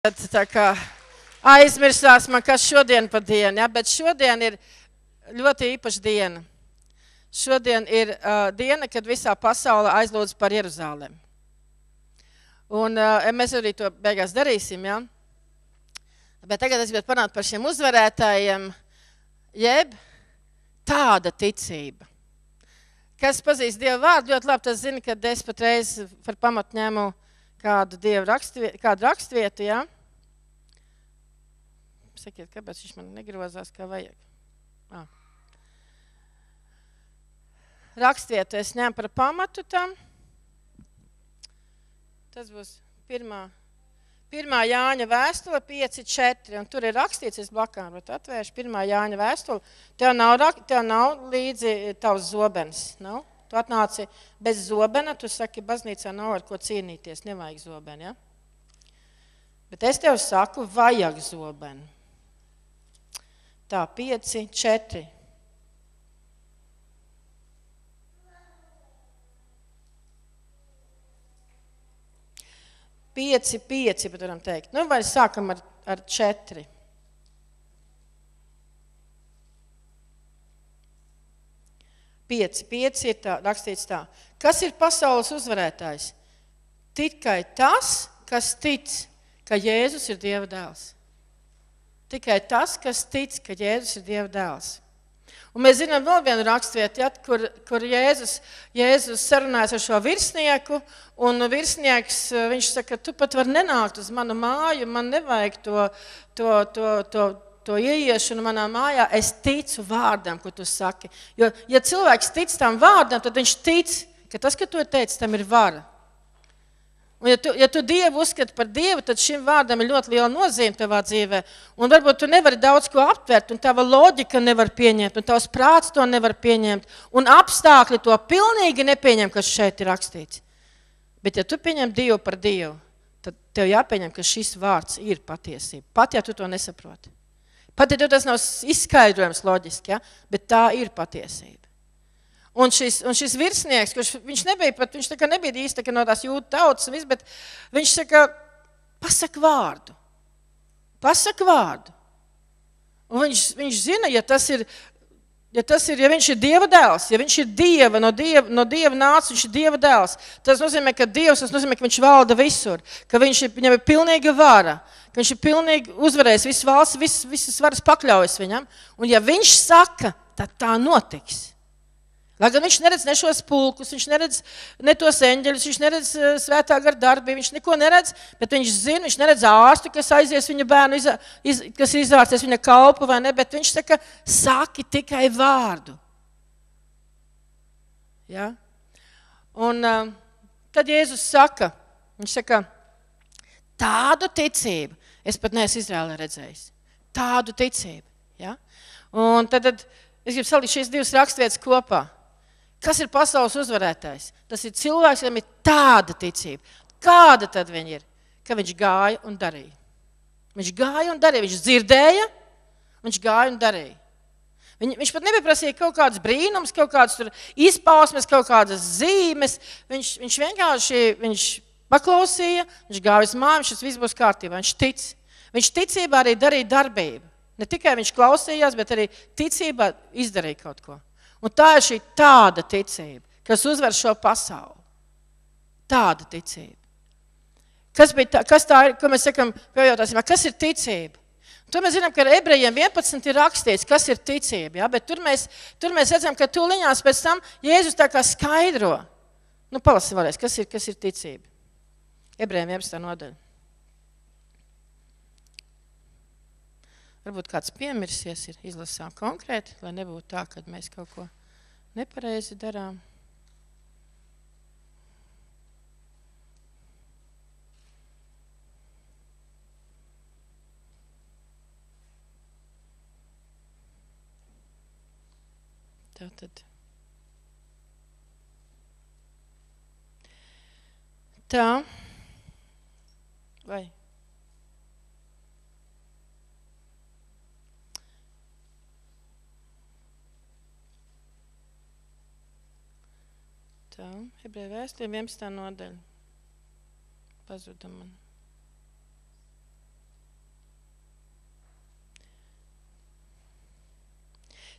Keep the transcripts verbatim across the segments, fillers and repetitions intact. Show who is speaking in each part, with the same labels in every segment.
Speaker 1: Tā kā aizmirsās man, kas šodien pa dienu, ja? Bet šodien ir ļoti īpaša diena. Šodien ir uh, diena, kad visā pasaulē aizlūdz par Jeruzālēm. Un uh, mēs arī to beigās darīsim, ja? Bet tagad es gribētu parunāt par šiem uzvarētājiem, jeb tāda ticība. Kas pazīst Dievu vārdu, ļoti labi tas zina, kad es patreiz par pamatu ņemu kādu Dievu rakstvietu, kādu rakstvietu, ja? Sakiet, kāpēc viņš man negrozās, kā vajag? Ah. Rakstvietu es ņemu par pamatu tam. Tas būs pirmā, pirmā Jāņa vēstule pieci četri, un tur ir rakstīts, es blakām, bet atvēršu pirmā Jāņa vēstule. Tev nav, tev nav līdzi tavs zobens, nav? Tu atnāci bez zobena, tu saki, baznīcā nav ar ko cīnīties, nevajag zobeni, ja? Bet es tev saku, vajag zobeni. Tā, pieci četri. Pieci, pieci, bet varam teikt. Nu, vai sākam ar, ar četri. Pieci, pieci ir tā, rakstīts tā. Kas ir pasaules uzvarētājs? Tikai tas, kas tic, ka Jēzus ir Dieva dēls. Tikai tas, kas tic, ka Jēzus ir Dieva dēls. Un mēs zinām vēl vienu rakstvietu, ja, kur, kur Jēzus, Jēzus sarunājas ar šo virsnieku, un virsnieks, viņš saka, tu pat var nenākt uz manu māju, man nevajag to, to, to, to, to ieiešanu manā mājā, es ticu vārdam, ko tu saki. Jo, ja cilvēks tic tam vārdam, tad viņš tic, ka tas, ka tu teici, tam ir vara. Un ja tu, ja tu Dievu uzskati par Dievu, tad šim vārdam ir ļoti liela nozīme tavā dzīvē. Un varbūt tu nevari daudz ko aptvert, un tava loģika nevar pieņemt, un tavs prāts to nevar pieņemt, un apstākļi to pilnīgi nepieņem, kas šeit ir rakstīts. Bet ja tu pieņem Dievu par Dievu, tad tev jāpieņem, ka šis vārds ir patiesība. Pat ja tu to nesaproti. Pat ja tu tas nav izskaidrojams loģiski, ja? Bet tā ir patiesība. Un šis, un šis virsnieks, kurš viņš nebija pat, viņš tā kā nebija īsti tā kā no tās jūtu tautas un viss, bet viņš saka, pasaka vārdu. Pasaka vārdu. Un viņš, viņš zina, ja tas ir, ja tas ir, ja viņš ir Dieva dēls, ja viņš ir Dieva, no Dieva, no Dieva nāc, viņš ir Dieva dēls, tas nozīmē, ka Dievs, tas nozīmē, ka viņš valda visur, ka viņš ir, viņam ir pilnīga vara, ka viņš ir pilnīgi uzvarējis visu valsts, viss, visas varas pakļaujas viņam. Un ja viņš saka, tad tā notiks. Lai gan viņš neredz ne šos pulkus, viņš neredz ne tos eņģeļus, viņš neredz svētā gara darbību, viņš neko neredz, bet viņš zina, viņš neredz ārstu, kas aizies viņa bērnu, iz, iz, kas izvārsies viņa kalpu vai ne, bet viņš saka, saki tikai vārdu. Ja? Un uh, tad Jēzus saka, viņš saka, tādu ticību, es pat neesmu Izrēlē redzējis, tādu ticību. Ja? Un tad, tad es gribu salikt šīs divas rakstvietas kopā. Kas ir pasaules uzvarētājs? Tas ir cilvēks, kam ir tāda ticība. Kāda tad viņa ir? Ka viņš gāja un darīja. Viņš gāja un darīja. Viņš dzirdēja, viņš gāja un darīja. Viņ, viņš pat nepieprasīja kaut kādas brīnums, kaut kādas tur izpausmes, kaut kādas zīmes. Viņš, viņš vienkārši viņš paklausīja, viņš gāja uz māju, šis viss būs kārtībā. Viņš tic. Viņš ticībā arī darīja darbību. Ne tikai viņš klausījās, bet arī ticībā izdarīja kaut ko. Un tā ir šī tāda ticība, kas uzvar šo pasauli. Tāda ticība. Kas, bija tā, kas tā ir, ko mēs sakam, pajautāsim, kas ir ticība? To mēs zinām, ka ar ebrejiem vienpadsmit ir rakstīts, kas ir ticība, ja? Bet tur mēs, tur mēs redzam, ka tūliņās pēc tam Jēzus tā kā skaidro. Nu, palasi vēlreiz, kas ir, kas ir ticība? Ebrejiem vienpadsmitā nodaļa. Varbūt kāds piemirsies ir izlasām konkrēti, lai nebūtu tā, ka mēs kaut ko nepareizi darām. Tātad. Tā. Vai? Tā, Ebreju vēstule vienpadsmitā nodaļa. Pazuda man.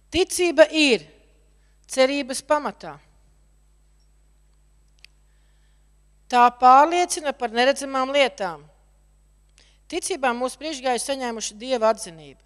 Speaker 1: Ticība ir cerības pamatā. Tā pārliecina par neredzamām lietām. Ticībā mūsu priekšgāji saņēmuši Dieva atzinību.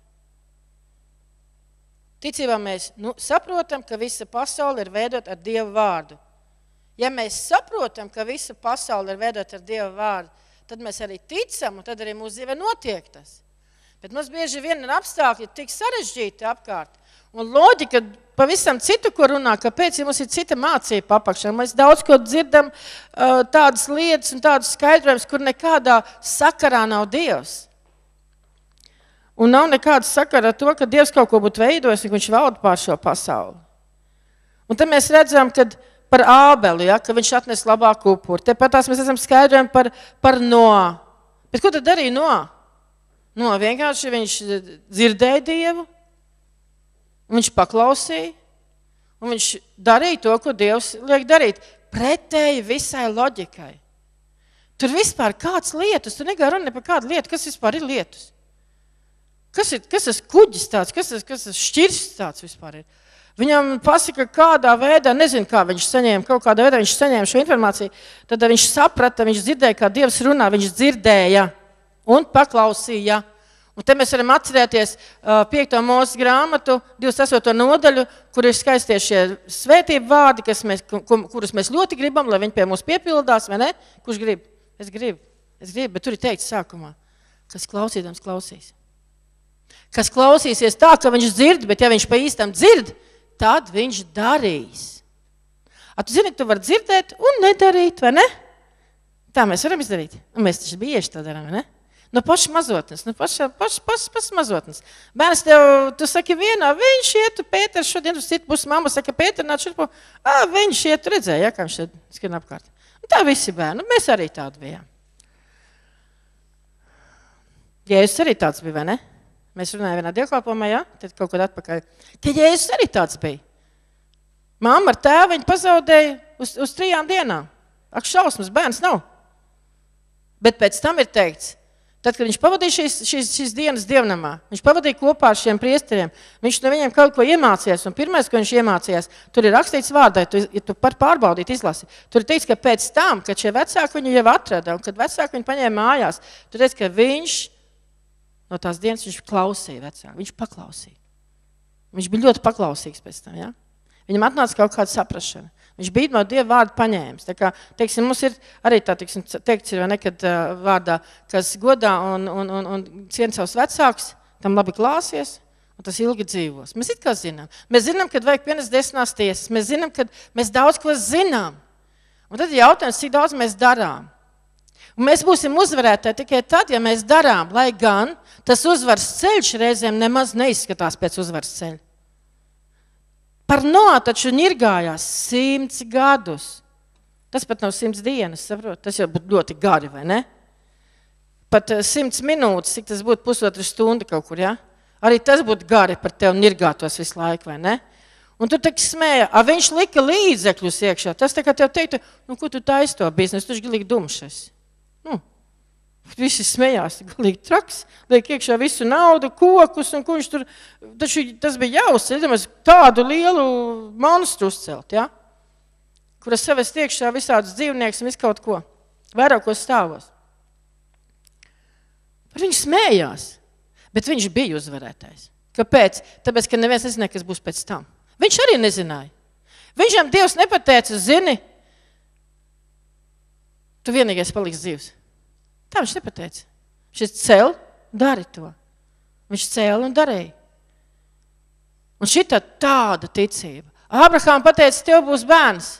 Speaker 1: Ticībā mēs nu, saprotam, ka visa pasaule ir veidota ar Dieva vārdu. Ja mēs saprotam, ka visa pasaule ir veidota ar Dieva vārdu, tad mēs arī ticam, un tad arī mūsu dzīvē notiek tas. Bet mums bieži vien ir apstākļi tik sarežģīti apkārt. Un loģika pavisam citu, ko runā, kāpēc, ja mums ir cita mācība apakšā. Mēs daudz ko dzirdam, tādas lietas un tādas skaidrojumus, kur nekādā sakarā nav Dievs. Un nav nekāda sakara ar to, ka Dievs kaut ko būtu veidojis, un viņš valda pār šo pasauli. Un tad mēs redzam, kad par Ābeli, ja, ka viņš atnes labāku upuri. Tepat tās mēs esam skaidrojumi par, par Noā. Bet ko tad darīja Noā? Noā vienkārši viņš dzirdēja Dievu, viņš paklausīja, un viņš darīja to, ko Dievs liek darīt. Pretēji visai loģikai. Tur vispār kāds lietus, tu negā runa par kādu lietu, kas vispār ir lietus. Kas ir, kas ir kuģis tāds, kas ir, kas ir šķirs tāds vispār ir? Viņam pasaka, kādā veidā, nezinu, kā viņš saņēma, kaut kādā veidā viņš saņēma šo informāciju, tad viņš saprata, viņš dzirdēja, kā Dievs runā, viņš dzirdēja un paklausīja. Un te mēs varam atcerēties uh, piekto Mūzes grāmatu, divdesmit astoto nodaļu, kur ir skaistie šie svētību vārdi, kas mēs, kurus mēs ļoti gribam, lai viņi pie mums piepildās, vai ne? Kurš grib? Es gribu, es gribu, bet tur ir teikts sākumā, kas klausīdams klausīs. Kas klausīsies tā, ka viņš dzird, bet ja viņš pa īstam dzird, tad viņš darīs. A, tu zini, tu vari dzirdēt un nedarīt, vai ne? Tā mēs varam izdarīt. Un mēs taču bieži tā darām, vai ne? No paša mazotnes, no paša, paša, paša, paša mazotnes. Bērns tev, tu saki vienā, viņš iet, Pēters šodien uz citu pusi, mamma saka, Pēter, nāc šurpu, ā, viņš iet, redzēja, ja, kā viņš šeit skrien apkārt. Un tā visi bērni, mēs arī tādi bijām. Jēzus arī tāds bija, vai ne? Mēs runājām vienā dievkalpojumā, ja? Tad kaut kad atpakaļ. Ka Jēzus arī tāds bija. Mamma ar tēvu viņu pazaudēja uz, uz trijām dienām. Ak, šausmas, bērns nav. Bet pēc tam ir teikts, tad, kad viņš pavadīja šīs, šīs, šīs dienas dievnamā, viņš pavadīja kopā ar šiem priesteriem, viņš no viņiem kaut ko iemācījās, un pirmais, ko viņš iemācījās, tur ir rakstīts vārdā, tu, ja tu par pārbaudīt izlasi, tur ir teikts, ka pēc tam, kad šie vecāki viņu jau atrada, un kad vecāki viņu paņēma mājās, tur teikts, ka viņš no tās dienas viņš klausīja vecāku, viņš paklausīja. Viņš bija ļoti paklausīgs pēc tam, ja? Viņam atnāca kaut kāda saprašana. Viņš bija no Dieva vārdu paņēmis. Tā kā, teiksim, mums ir arī tā, teiksim, teikts ir vai nekad uh, vārdā, kas godā un, un, un, un cien savus vecākus, tam labi klāsies, un tas ilgi dzīvos. Mēs it kā zinām. Mēs zinām, kad vajag pienest desmitās tiesas. Mēs zinām, kad mēs daudz ko zinām. Un tad ir jautājums, cik daudz mēs darām. Un mēs būsim uzvarētāji tikai tad, ja mēs darām, lai gan tas uzvaras ceļš reizēm nemaz neizskatās pēc uzvaras ceļa. Par Noā taču ņirgājās simts gadus. Tas pat nav simts dienas, saprot? Tas jau būtu ļoti gari, vai ne? Pat simts minūtes, cik tas būtu pusotru stundu kaut kur, ja? Arī tas būtu gari par tevi ņirgātos visu laiku, vai ne? Un tu tak smēja, a viņš lika līdzekļus iekšā. Tas tā kā tev teiktu, nu, ko tu taisi to biznesu, tu galīgi dumšais. Nu, visi smējās, galīgi traks, liek iekšā visu naudu, kokus, un ko viņš tur, taču tas bija jāuzceļ, tādu lielu monstru uzcelt, ja? Kuras savest iekšā visādus dzīvnieks un visu kaut ko, vairākos stāvos. Par viņu smējās, bet viņš bija uzvarētājs. Kāpēc? Tāpēc, ka neviens nezināja, kas būs pēc tam. Viņš arī nezināja. Viņam Dievs nepateica, zini, tu vienīgais paliks dzīvs. Tā viņš nepateica. Viņš cēl, dari to. Viņš cēl un darīja. Un šitā tāda ticība. Ābrahām pateica, tev būs bērns.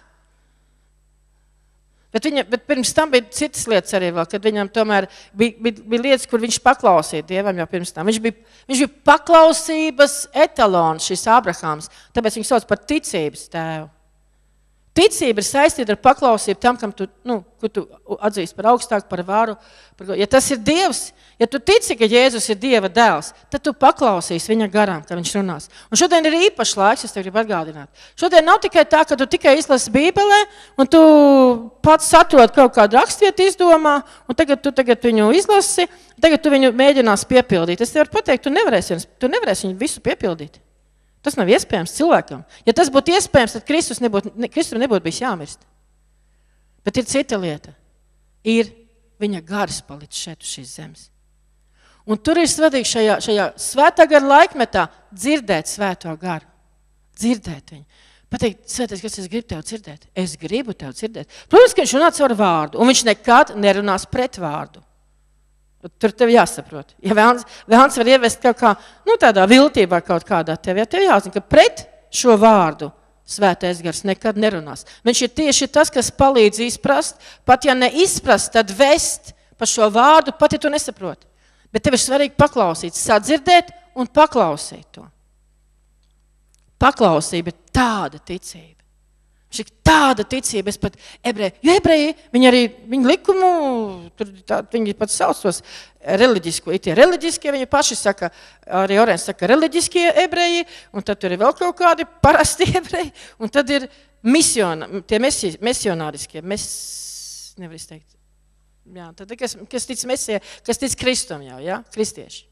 Speaker 1: Bet, viņa, bet pirms tam bija citas lietas arī vēl, kad viņam tomēr bija, bija, bija lietas, kur viņš paklausīja Dievam jau pirms tam. Viņš bija, viņš bija paklausības etalons, šis Ābrahāms. Tāpēc viņš sauc par ticības tēvu. Ticība ir saistīta ar paklausību tam, kam tu, nu, ko tu atzīsti par augstāku, par varu. Par, ja tas ir Dievs, ja tu tici, ka Jēzus ir Dieva dēls, tad tu paklausīsi viņa garām, ka viņš runās. Un šodien ir īpašs laiks, es tev gribu atgādināt. Šodien nav tikai tā, ka tu tikai izlasi Bībelē, un tu pats satrod kaut kādu rakstvietu izdomā, un tagad tu tagad viņu izlasi, tagad tu viņu mēģinās piepildīt. Es tev varu pateikt, tu nevarēsi, tu nevarēsi viņu visu piepildīt. Tas nav iespējams cilvēkam. Ja tas būtu iespējams, tad Kristus nebūtu, ne, Kristus nebūtu bijis jāmirst. Bet ir cita lieta. Ir viņa gars palicis šeit uz šīs zemes. Un tur ir svarīgi šajā, šajā svētā gara laikmetā dzirdēt svēto garu. Dzirdēt viņu. Pateikt, svētais, kas es gribu tev dzirdēt? Es gribu tev dzirdēt. Protams, ka viņš runā caur vārdu, un viņš nekad nerunās pret vārdu. Tur tev jāsaprot. Ja vēlns, vēlns var ievest kaut kā, nu tādā viltībā kaut kādā tev, ja tev jāzina, ka pret šo vārdu svētais gars nekad nerunās. Viņš ir tieši tas, kas palīdz izprast, pat ja neizprast, tad vest par šo vārdu, pat ja tu nesaproti. Bet tev ir svarīgi paklausīt, sadzirdēt un paklausīt to. Paklausība ir tāda ticība. Šī tāda ticība, es pat ebreji, jo ebreji, viņi arī, viņi likumu, tur tā, viņi pat sauc tos reliģisko, tie reliģiskie, viņi paši saka, arī Orens saka reliģiskie ebreji, un tad tur ir vēl kaut kādi parasti ebreji, un tad ir misiona, tie mesi, misionāriskie, mes, nevar izteikt, jā, tad kas, kas tic mesijai, kas tic Kristum jau, jā, kristieši.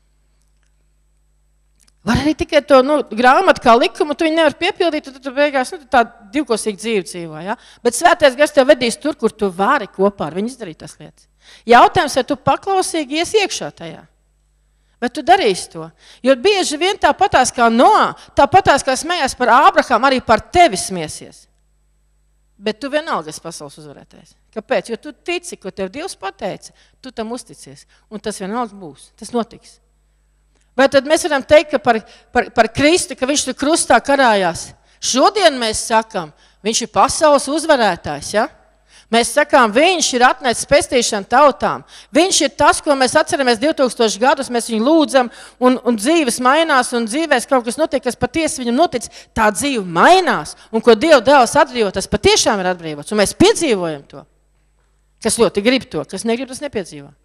Speaker 1: Var arī tikai to nu, grāmatu kā likumu, tu viņu nevar piepildīt, tad tu beigās nu, tā divkosīgi dzīvi dzīvo. Ja? Bet svētais gars tev vedīs tur, kur tu vari kopā ar viņu izdarīt tas lietas. Jautājums, vai tu paklausīgi ies iekšā tajā? Vai tu darīsi to? Jo bieži vien tāpatās kā Noā, tāpatās kā smējās par Ābrahām, arī par tevi smiesies. Bet tu vienalga esi pasaules uzvarētājs. Kāpēc? Jo tu tici, ko tev Dievs pateica, tu tam uzticies. Un tas vienalga būs. Tas notiks. Vai tad mēs varam teikt, ka par, par, par Kristu, ka viņš tur krustā karājās? Šodien mēs sakām, viņš ir pasaules uzvarētājs, ja? Mēs sakām, viņš ir atnesis pestīšanu tautām. Viņš ir tas, ko mēs atceramies divtūkstoši gadus, mēs viņu lūdzam, un, un dzīves mainās, un dzīvēs kaut kas notiek, kas patiesi viņam notic, tā dzīve mainās. Un ko Dieva dēls atbrīvo, tas patiešām ir atbrīvots. Un mēs piedzīvojam to. Kas ļoti grib to, kas negrib, tas nepiedzīvo.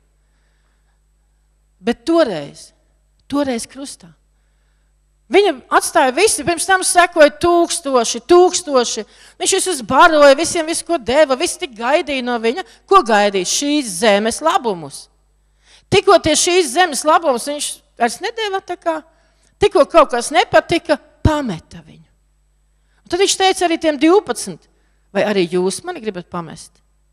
Speaker 1: Bet toreiz, toreiz krustā. Viņa atstāja visi, pirms tam sekoja tūkstoši, tūkstoši. Viņš visus baroja, visiem visu, ko deva, visi tik gaidīja no viņa. Ko gaidīja? Šīs zemes labumus. Tikko tie šīs zemes labumus viņš vairs nedēva tā kā, tikko kaut kas nepatika, pameta viņu. Un tad viņš teica arī tiem divpadsmit, vai arī jūs mani gribat pamest?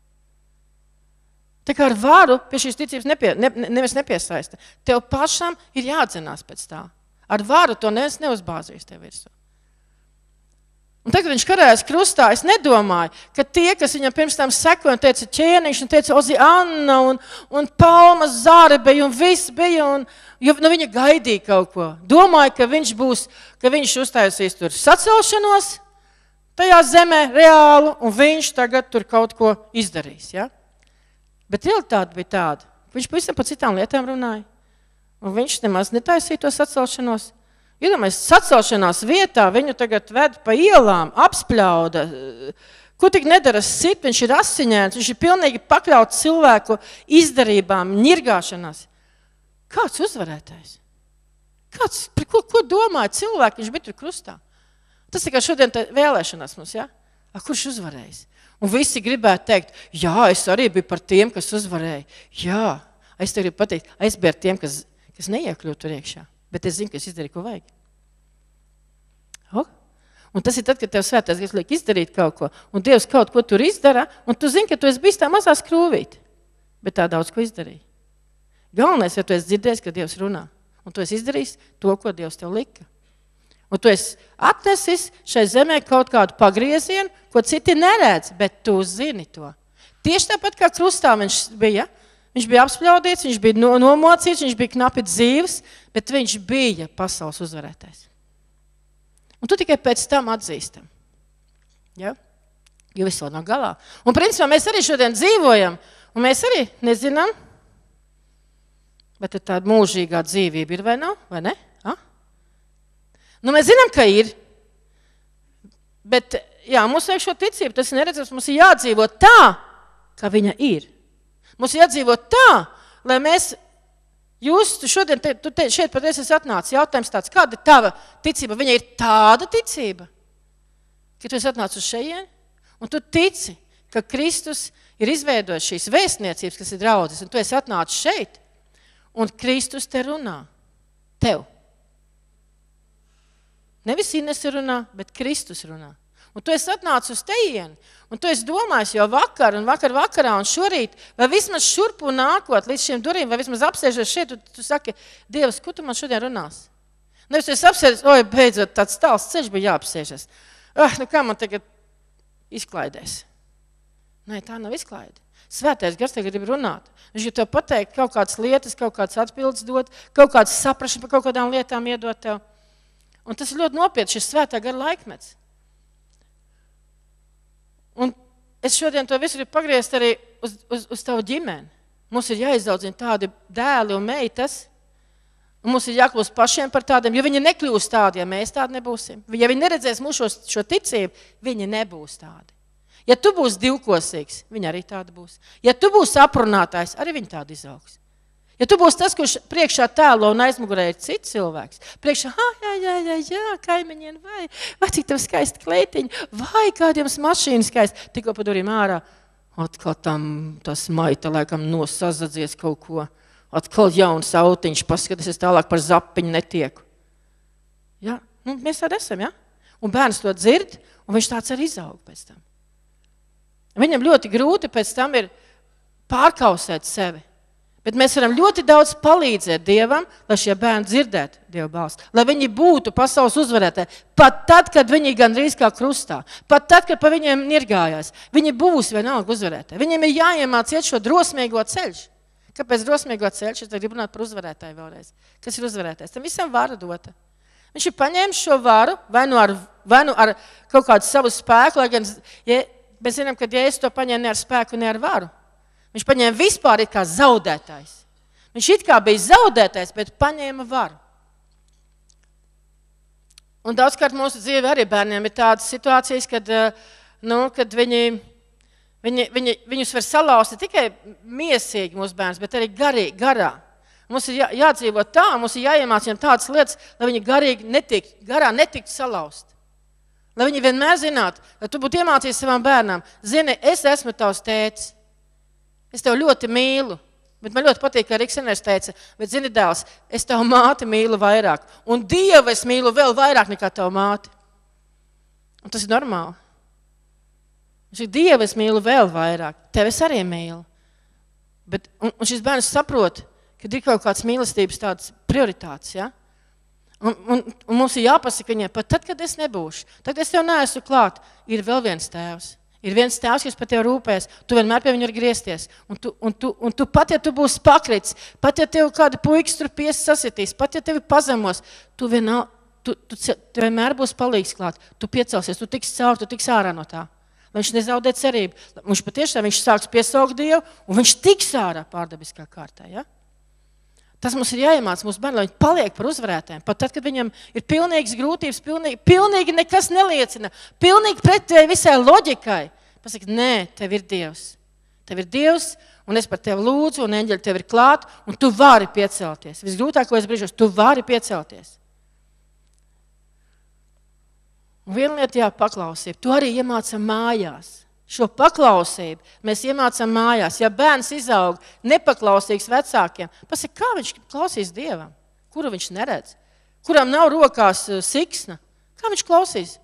Speaker 1: Tā kā ar varu pie šīs ticības nepie, ne, nevis nepiesaista. Tev pašam ir jādzenās pēc tā. Ar varu to neviens neuzbāzīs tev virsū. Un tagad viņš karājas krustā, es nedomāju, ka tie, kas viņam pirms tam sekoja un teica Ķēniņš, un teica Ozianna, un, un Palma Zāre bija, un viss bija, un jo, nu, viņa gaidīja kaut ko. Domāju, ka viņš būs, ka viņš uztaisīs tur sacelšanos tajā zemē reālu, un viņš tagad tur kaut ko izdarīs, ja? Bet realitāte bija tāda, ka viņš pavisam par citām lietām runāja. Un viņš nemaz netaisīja to sacelšanos. Iedomājies, sacelšanās vietā viņu tagad ved pa ielām, apspļauda. Ko tik nedara sit, viņš ir asiņēns, viņš ir pilnīgi pakļauts cilvēku izdarībām, ņirgāšanās. Kāds uzvarētājs? Kāds, ko, ko domāja cilvēki, viņš bija tur krustā? Tas tikai šodien vēlēšanās mums, ja? A, kurš uzvarējis? Un visi gribētu teikt, jā, es arī biju par tiem, kas uzvarēja. Jā, es tev gribu pateikt, es biju ar tiem, kas, kas neiekļūt tur iekšā. Bet es zinu, ka es izdarīju, ko vajag. Oh? Un tas ir tad, kad tev svētais gars liek izdarīt kaut ko, un Dievs kaut ko tur izdara, un tu zini, ka tu esi bijis tā mazā skrūvīt, bet tā daudz ko izdarīja. Galvenais, ja tu esi dzirdējis, ka Dievs runā, un tu esi izdarījis to, ko Dievs tev lika. Un tu esi atnesis šai zemē kaut kādu pagriezienu, ko citi neredz, bet tu zini to. Tieši tāpat kā krustā viņš bija. Viņš bija apspļaudīts, viņš bija nomocīts, viņš bija knapi dzīves, bet viņš bija pasaules uzvarētājs. Un tu tikai pēc tam atzīstam. Ja? Jo viss vēl nav galā. Un principā mēs arī šodien dzīvojam, un mēs arī nezinām, bet tāda mūžīgā dzīvība ir vai nav, vai ne? Ha? Nu, mēs zinām, ka ir, bet jā, mums vajag šo ticību, tas ir neredzams, mums ir jādzīvo tā, kā viņa ir. Mums ir jādzīvo tā, lai mēs, jūs šodien, te, tu te, šeit pat esi atnācis, jautājums tāds, kāda ir tava ticība? Viņa ir tāda ticība, ka tu esi atnācis uz šejien, un tu tici, ka Kristus ir izveidojis šīs vēstniecības, kas ir draudzes, un tu esi atnācis šeit, un Kristus te runā. Tev. Nevis Ines runā, bet Kristus runā. Un tu esi atnācis uz tejieni, un tu esi domājis jau vakar, un vakar vakarā, un šorīt, vai vismaz šurpu nākot līdz šiem durvīm, vai vismaz apsēžot šeit, tu, tu saki, Dievs, ko tu man šodien runās? Nevis tu esi apsēžis, oi, beidzot, tāds tāls ceļš bija jāapsēžas. Ah, nu kā man tagad izklaidēs? Nē, tā nav izklaide. Svētais gars tagad grib runāt. Viņš grib tev pateikt kaut kādas lietas, kaut kādas atbildes dot, kaut kādas saprašana par kaut kādām lietām iedot tev. Un tas ir ļoti nopietni, šis svētā gara laikmets. Un es šodien to visu gribu pagriezt arī uz, uz, uz tavu ģimeni. Mums ir jāizaudzina tādi dēli un meitas, un mums ir jākļūst pašiem par tādiem, jo viņi nekļūst tādi, ja mēs tādi nebūsim. Ja viņi neredzēs mūsu šo, šo ticību, viņi nebūs tādi. Ja tu būsi divkosīgs, viņi arī tādi būs. Ja tu būsi aprunātājs, arī viņi tādi izaugs. Ja tu būsi tas, kurš priekšā tēlo un aizmugurē ir cits cilvēks, priekšā, ah, jā, jā, jā, jā, kaimiņien, vai, vai cik tev skaisti kleitiņi, vai kādiem mašīnas skaisti, tikko pa durvīm ārā, atkal tam tas maita laikam nosazadzies kaut ko, atkal jauns autiņš, paskaties tālāk par zapiņu netieku. Ja? Nu, mēs tādi esam, ja? Un bērns to dzird, un viņš tāds arī izaug pēc tam. Viņam ļoti grūti pēc tam ir pārkausēt sevi. Bet mēs varam ļoti daudz palīdzēt Dievam, lai šie bērni dzirdētu Dieva balsi. Lai viņi būtu pasaules uzvarētāji. Pat tad, kad viņi gandrīz kā krustā. Pat tad, kad pa viņiem nirgājās. Viņi būs vienalga uzvarētāji. Viņiem ir jāiemāc iet šo drosmīgo ceļš. Kāpēc drosmīgo ceļš? Es gribu runāt par uzvarētāju vēlreiz. Kas ir uzvarētājs? Tam visam vara dota. Viņš ir paņēmis šo varu, vai nu ar, vai nu ar kaut kādu savu spēku, lai gan ja, mēs zinām, ka Jēzus to paņēma ne ar spēku, ne ar varu. Viņš paņēma vispār it kā zaudētājs. Viņš it kā bija zaudētājs, bet paņēma varu. Un daudzkārt mūsu dzīve arī bērniem ir tādas situācijas, kad, nu, kad viņi, viņi, viņi, viņus var salauzt ne tikai miesīgi mūsu bērns, bet arī garīgi, garā. Mums ir jā, jādzīvo tā, mums ir jāiemāc viņiem tādas lietas, lai viņi garīgi netik, garā netiktu salauzt. Lai viņi vienmēr zinātu, lai tu būtu iemācījis savam bērnam, zini, es esmu tavs tētis. Es tev ļoti mīlu, bet man ļoti patīk, kā Riks Eners teica, bet zini, dēls, es tavu māti mīlu vairāk, un Dievu es mīlu vēl vairāk nekā tavu māti. Un tas ir normāli. Viņš Dievu es mīlu vēl vairāk, tev es arī mīlu. Bet, un, un šis bērns saprot, ka ir kaut kāds mīlestības tāds prioritāts, ja? Un, un, un mums ir jāpasaka viņiem, pat tad, kad es nebūšu, tad es tev neesmu klāt, ir vēl viens tēvs. Ir viens tēvs, kas par tevi rūpēs, tu vienmēr pie viņu var griezties. Un tu, un, tu, un tu pat, ja tu būsi pakrits, pat, ja tev kāda puikas tur piesi sasitīs, pat, ja tevi pazemos, tu, vienā, tu, tu, tu vienmēr būs palīgs klāt. Tu piecelsies, tu tiks caur, tu tiks ārā no tā. Lai viņš nezaudē cerību. Viņš patiešām viņš sāks piesaukt Dievu, un viņš tiks ārā pārdabiskā kārtā. Ja? Tas mums ir jāiemāc mūsu bērni, lai viņi paliek par uzvarētājiem. Pat tad, kad viņam ir pilnīgas grūtības, pilnīgi, pilnīgi nekas neliecina, pilnīgi pretēji visai loģikai. Pasaka, nē, tev ir Dievs. Tev ir Dievs, un es par tevi lūdzu, un eņģeļi tev ir klāt, un tu vari piecelties. Visgrūtākais brīžos, tu vari piecelties. Un viena lieta, jā, paklausība. Tu arī iemāca mājās. Šo paklausību mēs iemācām mājās. Ja bērns izaug nepaklausīgs vecākiem, pasaka, kā viņš klausīs Dievam? Kuru viņš neredz? Kuram nav rokās siksna? Kā viņš klausīs?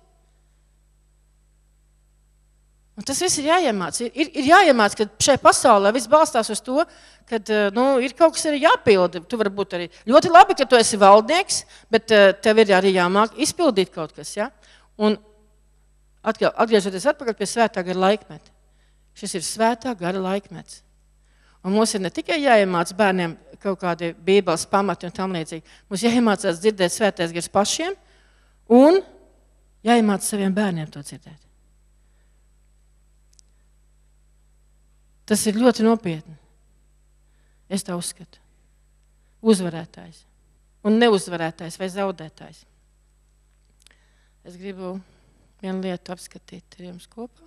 Speaker 1: Un tas viss ir jāiemāc. Ir, ir, ir jāiemāc, ka šai pasaulē viss balstās uz to, ka nu, ir kaut kas arī jāpilda. Tu vari būt arī ļoti labi, ka tu esi valdnieks, bet tev ir arī jāmāk izpildīt kaut kas. Ja? Un atgriežoties atpakaļ pie svētā gara laikmeta. Šis ir svētā gara laikmets. Un mums ir ne tikai jāiemāc bērniem kaut kādi bībeles pamati un tam līdzīgi. Mums jāiemācās dzirdēt svētais gars pašiem un jāiemāc saviem bērniem to dzirdēt. Tas ir ļoti nopietni. Es tā uzskatu. Uzvarētājs un neuzvarētājs vai zaudētājs. Es gribu vienu lietu apskatīt ar jums kopā.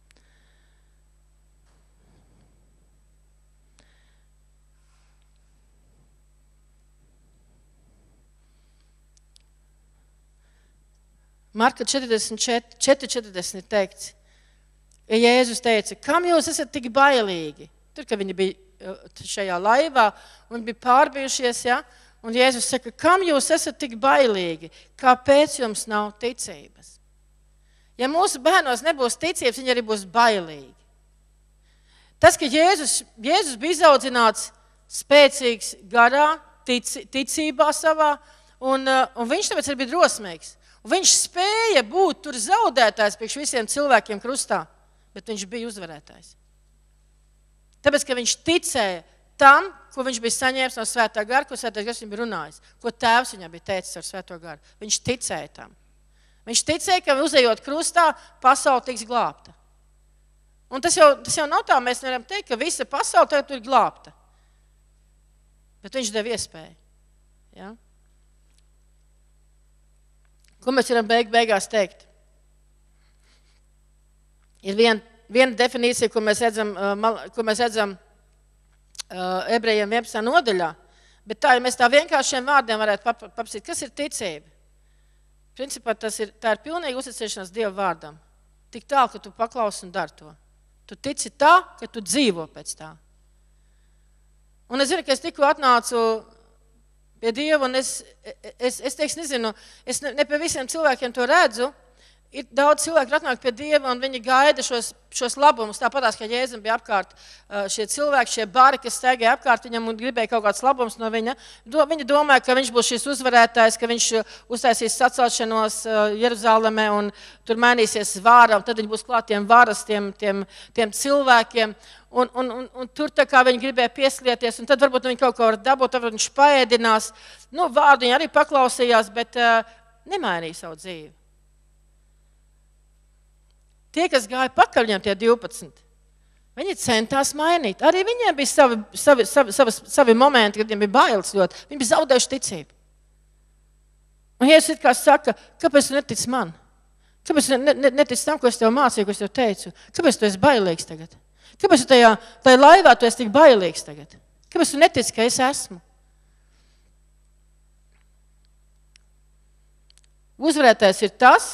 Speaker 1: Marka četrdesmit četri četrdesmit ir teikts, ja Jēzus teica, kam jūs esat tik bailīgi? Tur, kad viņi bija šajā laivā, un viņi bija pārbijušies, ja? Un Jēzus saka, kam jūs esat tik bailīgi? Kāpēc jums nav ticības? Ja mūsu bērnos nebūs ticības, viņi arī būs bailīgi. Tas, ka Jēzus, Jēzus bija izaudzināts spēcīgs garā, tic, ticībā savā, un, un viņš tāpēc arī bija drosmīgs. Un viņš spēja būt tur zaudētājs priekš visiem cilvēkiem krustā, bet viņš bija uzvarētājs. Tāpēc, ka viņš ticēja tam, ko viņš bija saņēmis no svētā gara, ko svētais gars viņam bija runājis, ko tēvs viņam bija teicis ar svēto garu. Viņš ticēja tam. Viņš ticēja, ka uzejot krustā, pasaule tiks glābta. Un tas jau, tas jau nav tā, mēs nevaram teikt, ka visa pasaule tagad ir glābta. Bet viņš deva iespēju. Ja? Ko mēs varam beig, beigās teikt? Ir vien, viena definīcija, ko mēs redzam, ko mēs redzam uh, ebrejiem vienpadsmitā nodaļā, bet tā, ja mēs tā vienkāršiem vārdiem varētu pap, papsīt, kas ir ticība? Principā tas ir, tā ir pilnīga uzticēšanās Dieva vārdam. Tik tālu, ka tu paklausi un dari to. Tu tici tā, ka tu dzīvo pēc tā. Un es zinu, ka es tikko atnācu pie Dieva, un es, es, es teiks, nezinu, es ne, ne pie visiem cilvēkiem to redzu. Ir daudz cilvēku atnāk pie Dieva, un viņi gaida šos, šos labumus. Tāpatās, ka Jēzum bija apkārt šie cilvēki, šie bari, kas staigāja apkārt viņam un gribēja kaut kāds labums no viņa. Viņi domāja, ka viņš būs šis uzvarētājs, ka viņš uztaisīs sacelšanos Jeruzalemē un tur mainīsies vāra, un tad viņi būs klāt tiem varas, tiem, tiem, tiem cilvēkiem. Un, un, un, un tur tā kā viņi gribēja pieslieties, un tad varbūt viņi kaut ko var dabūt, tad viņš paēdinās. Nu, vārdu viņi arī paklausījās, bet uh, nemainīja savu dzīvi. Tie, kas gāja pakaļ viņam tie divpadsmit, viņi centās mainīt. Arī viņiem bija savi, savi, savi, savi, savi momenti, kad viņiem bija bailes ļoti. Viņi bija zaudējuši ticību. Un Jēzus it kā saka, kāpēc tu netici man? Kāpēc tu ne, ne, netici tam, ko es tev mācīju, ko es tev teicu? Kāpēc tu esi bailīgs tagad? Kāpēc tu tajā, tajā laivā tu esi tik bailīgs tagad? Kāpēc tu netici, ka es esmu? Uzvarētājs ir tas,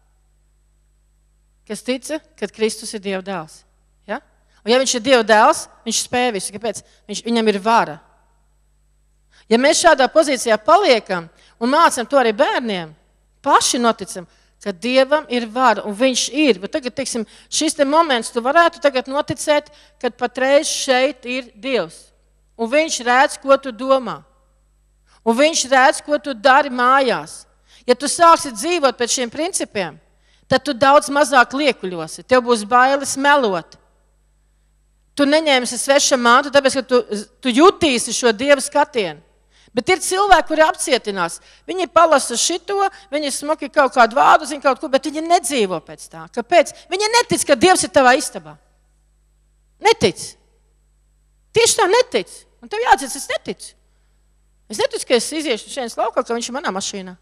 Speaker 1: kas tica, ka Kristus ir Dieva dēls. Ja? Un ja viņš ir Dieva dēls, viņš spēj visu. Kāpēc? Viņš, viņam ir vara. Ja mēs šādā pozīcijā paliekam un mācam to arī bērniem, paši noticam, ka Dievam ir vara un viņš ir. Bet tagad, teiksim, šis te moments tu varētu tagad noticēt, kad patreiz šeit ir Dievs. Un viņš redz, ko tu domā. Un viņš redz, ko tu dari mājās. Ja tu sāksi dzīvot pēc šiem principiem, tad tu daudz mazāk liekuļosi. Tev būs bailes melot. Tu neņēmsi sveša mantu, tāpēc, ka tu, tu jutīsi šo Dieva skatienu. Bet ir cilvēki, kuri apcietinās. Viņi palasa šito, viņi smoki kaut kādu vārdu, zina kaut ko, bet viņi nedzīvo pēc tā. Kāpēc? Viņi netic, ka Dievs ir tavā istabā. Netic. Tieši tā netic. Un tev jāatzīst, es neticu. Es neticu, ka es iziešu šeit laukā, ka viņš ir manā mašīnā.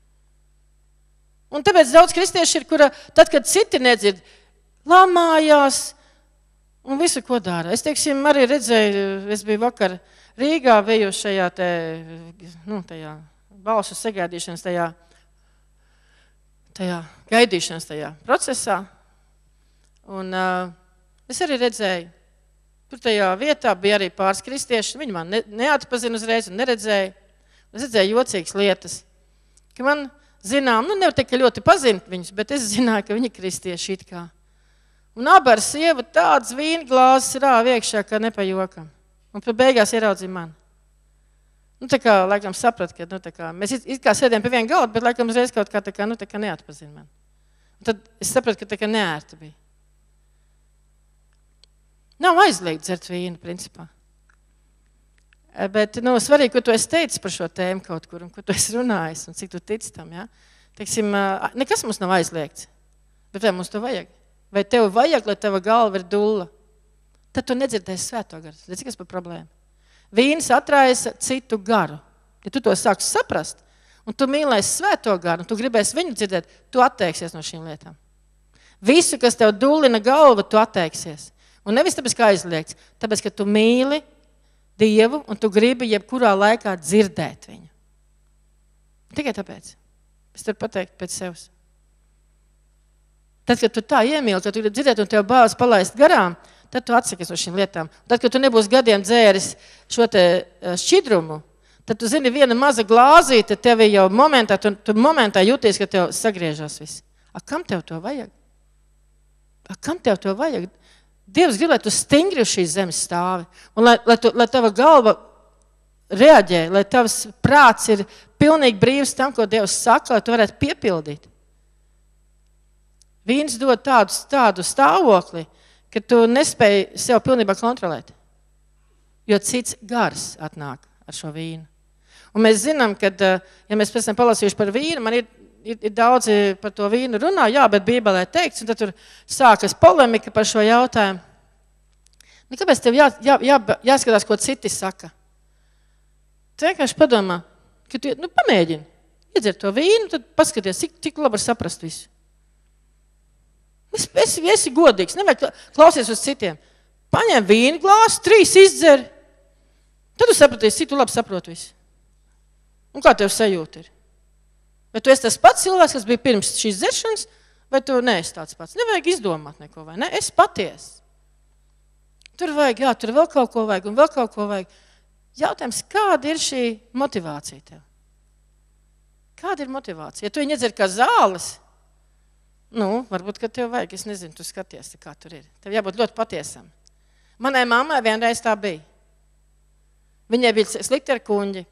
Speaker 1: Un tāpēc daudz kristieši ir, kura tad, kad citi nedzird, lamājās un visu, ko dara. Es, teiksim, arī redzēju, es biju vakar Rīgā, biju šajā te, nu, tajā balsu sagaidīšanas, tajā, tajā gaidīšanas tajā procesā. Un uh, es arī redzēju, tur tajā vietā bija arī pāris kristieši, viņi man ne, neatpazina uzreiz un neredzēja. Es redzēju jocīgas lietas, ka man zinām, nu nevar teikt, ka ļoti pazint viņus, bet es zināju, ka viņi kristieši it kā. Un abi ar sievu tāds vīna glāzes rāva iekšā, kā nepajokam. Un pēc beigās ieraudzīja mani. Nu tā kā, laikam, saprat, ka, nu tā kā, mēs it, it kā sēdējam pie viena galda, bet laikam uzreiz kaut kā tā kā, nu tā kā neatpazina mani. Un tad es sapratu, ka tā kā neērta bija. Nav aizliegt dzert vīnu, principā. Bet, nu, svarīgi, ko tu esi teicis par šo tēmu kaut kur, un ko tu esi runājis, un cik tu tici tam, ja? Teiksim, nekas mums nav aizliegts, bet vai mums to vajag? Vai tev vajag, lai tava galva ir dulla? Tad tu nedzirdēsi svēto garu. Redzi, kas par problēmu? Vīns atraisa citu garu. Ja tu to sāksi saprast, un tu mīlēsi svēto garu, un tu gribēsi viņu dzirdēt, tu atteiksies no šīm lietām. Visu, kas tev dullina galva, tu atteiksies. Un nevis tāpēc, ka aizliegts, tāpēc, ka tu mīli Dievu, un tu gribi jebkurā laikā dzirdēt viņu. Tikai tāpēc. Es tev pateiktu pēc sevis. Tad, kad tu tā iemīli, kad tu gribi dzirdēt, un tev bāzes palaist garām, tad tu atsakies no šīm lietām. Tad, kad tu nebūsi gadiem dzēris šo te šķidrumu, tad tu zini, viena maza glāzīte tev jau momentā, tu, tu momentā jūties, ka tev sagriežas viss. A, kam tev to vajag? A, kam tev to vajag? Dievs grib, lai tu stingri uz šīs zemes stāvi. Un lai, lai, tu, lai tava galva reaģē, lai tavs prāts ir pilnīgi brīvs tam, ko Dievs saka, lai tu varētu piepildīt. Vīns dod tādu, tādu stāvokli, ka tu nespēji sev pilnībā kontrolēt. Jo cits gars atnāk ar šo vīnu. Un mēs zinām, ka, ja mēs pēc tam palasījuši par vīnu, man ir, ir, ir daudzi par to vīnu runā, jā, bet Bībelē teikts, un tad tur sākas polemika par šo jautājumu. Nu, kāpēc tev jā, jā, jā, jāskatās, ko citi saka? Tu vienkārši padomā, ka tu, nu, pamēģini, iedzer to vīnu, tad paskaties, cik, cik labi var saprast visu. Es, es, esi godīgs, nevajag klausies uz citiem. Paņem vīnu glāzi, trīs izdzer, tad tu sapratīsi, cik tu labi saproti visu. Un kā tev sajūta ir? Vai tu esi tas pats cilvēks, kas bija pirms šīs dzeršanas, vai tu neesi tāds pats? Nevajag izdomāt neko, vai ne? Es paties. Tur vajag, jā, tur vēl kaut ko vajag un vēl kaut ko vajag. Jautājums, kāda ir šī motivācija tev? Kāda ir motivācija? Ja tu viņu iedzer kā zāles, nu, varbūt, ka tev vajag, es nezinu, tu skaties, kā tur ir. Tev jābūt ļoti patiesam. Manai mammai vienreiz tā bija. Viņai bija slikti ar kuņģi.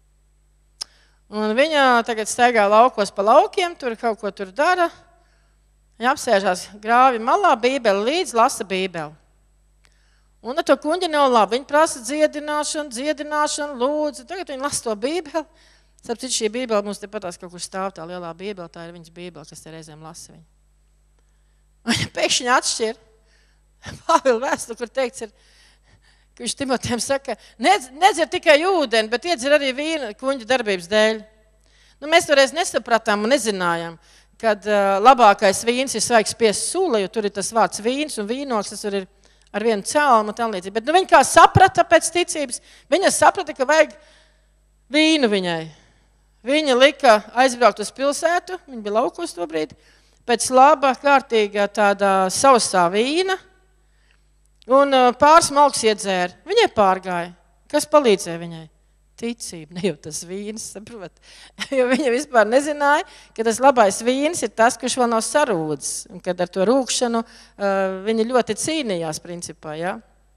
Speaker 1: Un viņa tagad staigā laukos pa laukiem, tur kaut ko tur dara. Viņa apsēžās grāvi malā, bībeli līdz, lasa bībeli. Un ar to kuņģi nav labi. Viņa prasa dziedināšanu, dziedināšanu, lūdzu. Tagad viņa lasa to bībeli. Starp citu, šī bībeli mums tepatās kaut kur stāv tā lielā bībeli, tā ir viņas bībeli, kas te reizēm lasa viņu. Viņa pēkšņi atšķir. Pāvila vēstule, kur teikts ir, ka viņš Timotejam saka, nedz, nedzer tikai ūdeni, bet iedzer arī vīnu kuņģa darbības dēļ. Nu, mēs toreiz nesapratām un nezinājām, kad uh, labākais vīns ir svaigs spiest sula, jo tur ir tas vārds vīns un vīnoks, tas tur ir ar vienu cēlumu un tam līdzīgi. Bet nu, viņa kā saprata pēc ticības, viņa saprata, ka vajag vīnu viņai. Viņa lika aizbraukt uz pilsētu, viņa bija laukos to brīdi, pēc laba, kārtīga tāda sausā vīna, un pāris malks iedzēra. Viņai pārgāja. Kas palīdzēja viņai? Ticība, ne jau tas vīns, saprot. Jo viņa vispār nezināja, ka tas labais vīns ir tas, kurš vēl nav sarūdzis. Un kad ar to rūkšanu viņa ļoti cīnījās, principā, ja?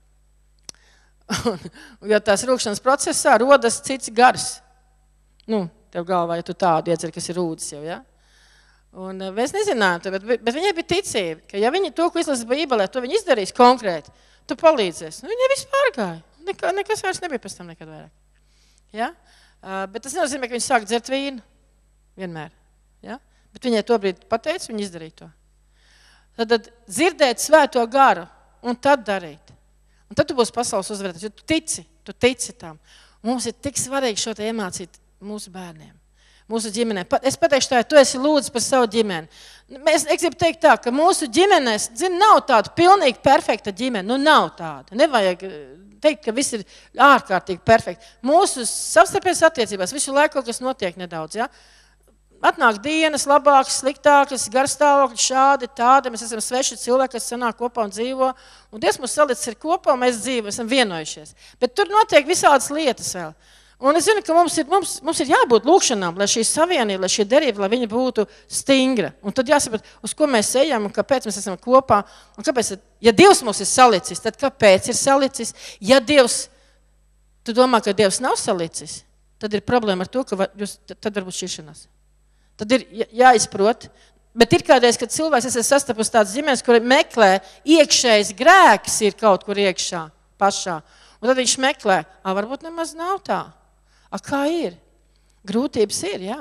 Speaker 1: Un, jo tās rūkšanas procesā rodas cits gars. Nu, tev galvā, ja tu tādu iedzer, kas ir rūdzis jau, ja? Un mēs nezinājām, bet, bet viņai bija ticība, ka ja viņi to, ko izlasa Bībelē, to viņi izdarīs konkrēti, tu palīdzēs. Un viņai viss pārgāja. Nekā, nekas vairs nebija pēc tam nekad vairāk. Ja? Uh, bet tas nenozīmē, ka viņi sāk dzert vīnu. Vienmēr. Ja? Bet viņai to brīdi pateica, viņi izdarīja to. Tad, tad dzirdēt svēto garu un tad darīt. Un tad tu būsi pasaules uzvarētājs, jo tu tici, tu tici tam. Un mums ir tik svarīgi šo te iemācīt mūsu bērniem. Mūsu ģimenē. Es pateikšu tā, ja tu esi lūdzis par savu ģimeni. Mēs, es gribu teikt tā, ka mūsu ģimenēs, zin, nav tāda pilnīgi perfekta ģimene. Nu, nav tāda. Nevajag teikt, ka viss ir ārkārtīgi perfekti. Mūsu savstarpējās attiecībās visu laiku kaut kas notiek nedaudz, ja? Atnāk dienas, labākas, sliktākas, garstāvokļi, šādi, tādi. Mēs esam sveši cilvēki, kas sanāk kopā un dzīvo. Un Dievs mūs salicis ir kopā, un mēs dzīvo, esam vienojušies. Bet tur notiek visādas lietas vēl. Un es zinu, ka mums ir, mums, mums ir jābūt lūkšanām, lai šī savienība, lai šī derība, lai viņa būtu stingra. Un tad jāsaprot, uz ko mēs ejam un kāpēc mēs esam kopā. Un kāpēc, ja Dievs mūs ir salicis, tad kāpēc ir salicis? Ja Dievs, tu domā, ka Dievs nav salicis, tad ir problēma ar to, ka jūs, tad varbūt šķiršanās. Tad ir jāizprot. Bet ir kādreiz, kad cilvēks esat sastapus tāds ģimenes, kur meklē iekšējs grēks ir kaut kur iekšā pašā. Un tad viņš meklē, ā, varbūt nemaz nav tā. A, kā ir? Grūtības ir, jā.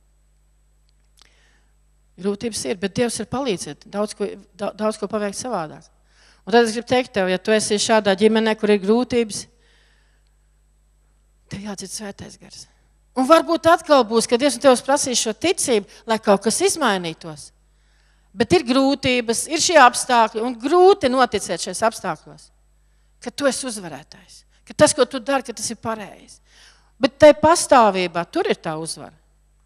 Speaker 1: Grūtības ir, bet Dievs ir palīdzēt daudz ko, daudz ko paveikt savādāk. Un tad es gribu teikt tev, ja tu esi šādā ģimenē, kur ir grūtības, tev jādzird svētais gars. Un varbūt atkal būs, ka Dievs tev prasīs šo ticību, lai kaut kas izmainītos. Bet ir grūtības, ir šie apstākļi, un grūti noticēt šajos apstākļos, ka tu esi uzvarētājs, ka tas, ko tu dari, ka tas ir pareizi. Bet tai pastāvībā tur ir tā uzvara.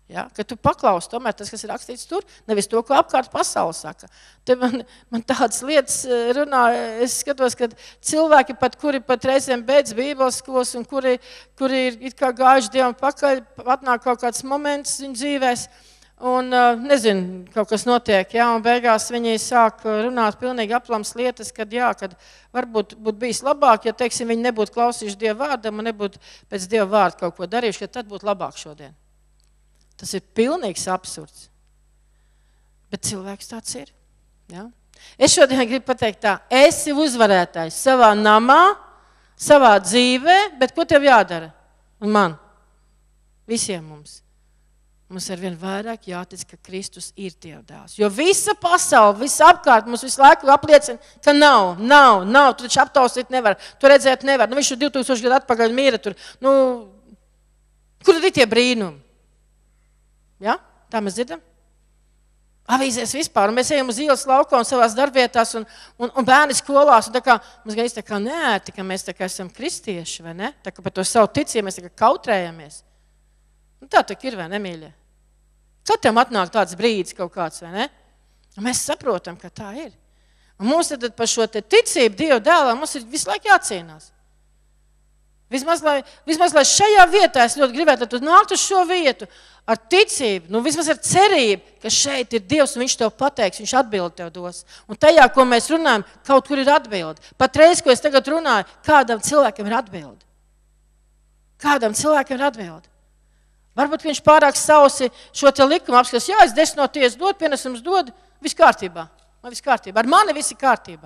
Speaker 1: Ja? Ka tu paklausi tomēr tas, kas ir rakstīts tur, nevis to, ko apkārt pasaule saka. Te man, man tādas lietas runā, es skatos, ka cilvēki pat, kuri pat reizēm beidz bībeles skolas un kuri, kuri ir it kā gājuši Dievam pakaļ, atnāk kaut kāds moments viņu dzīvēs, un nezinu, kaut kas notiek, ja, un beigās viņi sāk runāt pilnīgi aplams lietas, kad jā, kad varbūt būtu bijis labāk, ja, teiksim, viņi nebūtu klausījuši Dieva vārdam un nebūtu pēc Dieva vārda kaut ko darījuši, ka tad būtu labāk šodien. Tas ir pilnīgs absurds. Bet cilvēks tāds ir. Ja? Es šodien gribu pateikt tā, esi uzvarētājs savā namā, savā dzīvē, bet ko tev jādara? Un man. Visiem mums. Mums ar vien vairāk jātic, ka Kristus ir Dieva dēls. Jo visa pasaule, viss apkārt mums visu laiku apliecina, ka nav, nav, nav. Tu taču aptaustīt nevar, tu redzēt nevar. Nu, viņš ir divtūkstoši gadu atpakaļ mīra tur. Nu, kur tad ir tie brīnumi? Ja? Tā mēs dzirdam? Avīzēs vispār. Un mēs ejam uz ielas laukā un savās darbvietās un, un, un bērni skolās. Un tā kā, mums gan tā kā neērti, ka mēs tā kā esam kristieši, vai ne? Tā kā par to savu ticību mēs tā kā kautrējamies. Un tā tā ir, vai ne, mīļie? Katram atnāk tāds brīdis kaut kāds, vai ne? Un mēs saprotam, ka tā ir. Un mums tad par šo te ticību Dieva dēlam mums ir visu laiku jācīnās. Vismaz, lai, vismaz, lai šajā vietā es ļoti gribētu, lai tu nāktu uz šo vietu ar ticību, nu vismaz ar cerību, ka šeit ir Dievs un viņš tev pateiks, viņš atbildi tev dos. Un tajā, ko mēs runājam, kaut kur ir atbildi. Patreiz, ko es tagad runāju, kādam cilvēkam ir atbildi. Kādam cilvēkam ir atbildi. Varbūt viņš pārāk sausi šo te likumu apskatās. Jā, es desmitoties dod, pienesums dod, viss kārtībā. Man viss kārtībā. Ar mani viss ir kārtībā.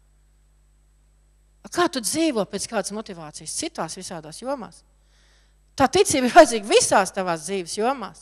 Speaker 1: Kā tu dzīvo pēc kādas motivācijas? Citās visādās jomās. Tā ticība ir vajadzīga visās tavās dzīves jomās.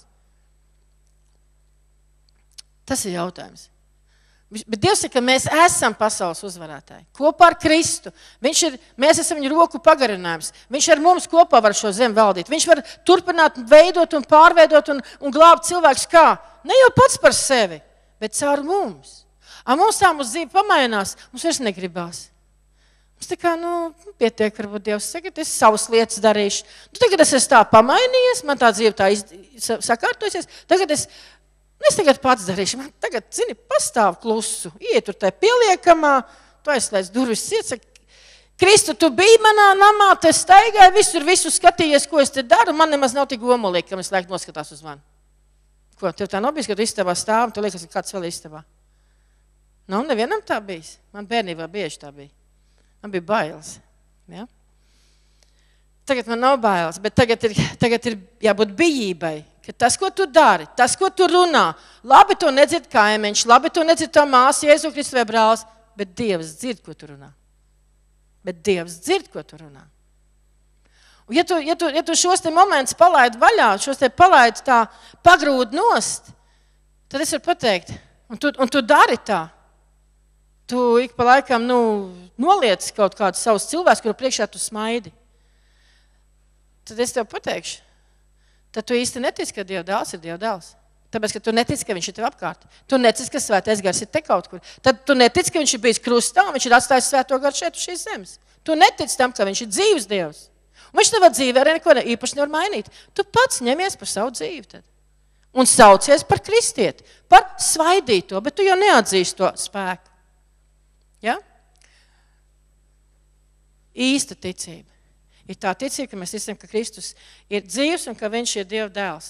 Speaker 1: Tas ir jautājums. Bet Dievs saka, ka mēs esam pasaules uzvarētāji. Kopā ar Kristu. Viņš ir, mēs esam viņa roku pagarinājums. Viņš ar mums kopā var šo zemi valdīt. Viņš var turpināt veidot un pārveidot un, un glābt cilvēkus kā? Ne jau pats par sevi, bet caur mums. A mums tā mūsu dzīve pamainās, mums vairs negribās. Mums tā kā, nu, pietiek, varbūt Dievs saka, es savas lietas darīšu. Nu, tagad es esmu tā pamainījies, man tā dzīve tā sakārtojusies. Tagad es... Es tagad pats darīšu. Man tagad, zini, pastāv klusu. Iet tur tai pieliekamā, tu aizslēdz durvis ciet. Kristu, tu biji manā namā, te staigāji, visur visu skatījies, ko es te daru. Man nemaz nav tik omulīgi, ka es laiku noskatās uz mani. Ko, tev tā nav bijis, ka tu istabā stāv, un tu liekas, ka kāds vēl istabā? Nav nevienam tā bijis. Man bērnībā bieži tā bija. Man bija bailes. Ja? Tagad man nav bailes, bet tagad ir, tagad ir jābūt bijībai. Ka tas, ko tu dari, tas, ko tu runā, labi to nedzird kaimiņš, labi to nedzird tā māsa, Jēzu Kristu vai brālis, bet Dievs dzird, ko tu runā. Bet Dievs dzird, ko tu runā. Un ja tu, ja tu, ja tu šos te momentus palaidi vaļā, šos te palaidi tā pagrūdi nost, tad es varu pateikt, un tu, un tu dari tā. Tu ik pa laikam, nu, noliec kaut kādus savus cilvēkus, kuru priekšā tu smaidi. Tad es tev pateikšu. Tad tu īsti netici, ka Dieva dēls ir Dieva dēls. Tāpēc, ka tu netici, ka viņš ir tev apkārt. Tu netici, ka svētais gars ir te kaut kur. Tad tu netici, ka viņš ir bijis krustā un viņš ir atstājis svēto garu šeit uz šīs zemes. Tu netici tam, ka viņš ir dzīves Dievs. Un viņš tavā dzīvē arī neko īpaši nevar mainīt. Tu pats ņemies par savu dzīvi tad. Un saucies par kristieti, par svaidīto, bet tu jau neatzīsti to spēku. Ja? Īsta ticība. Ir tā ticība, ka mēs ticam, ka Kristus ir dzīvs un ka viņš ir Dieva dēls.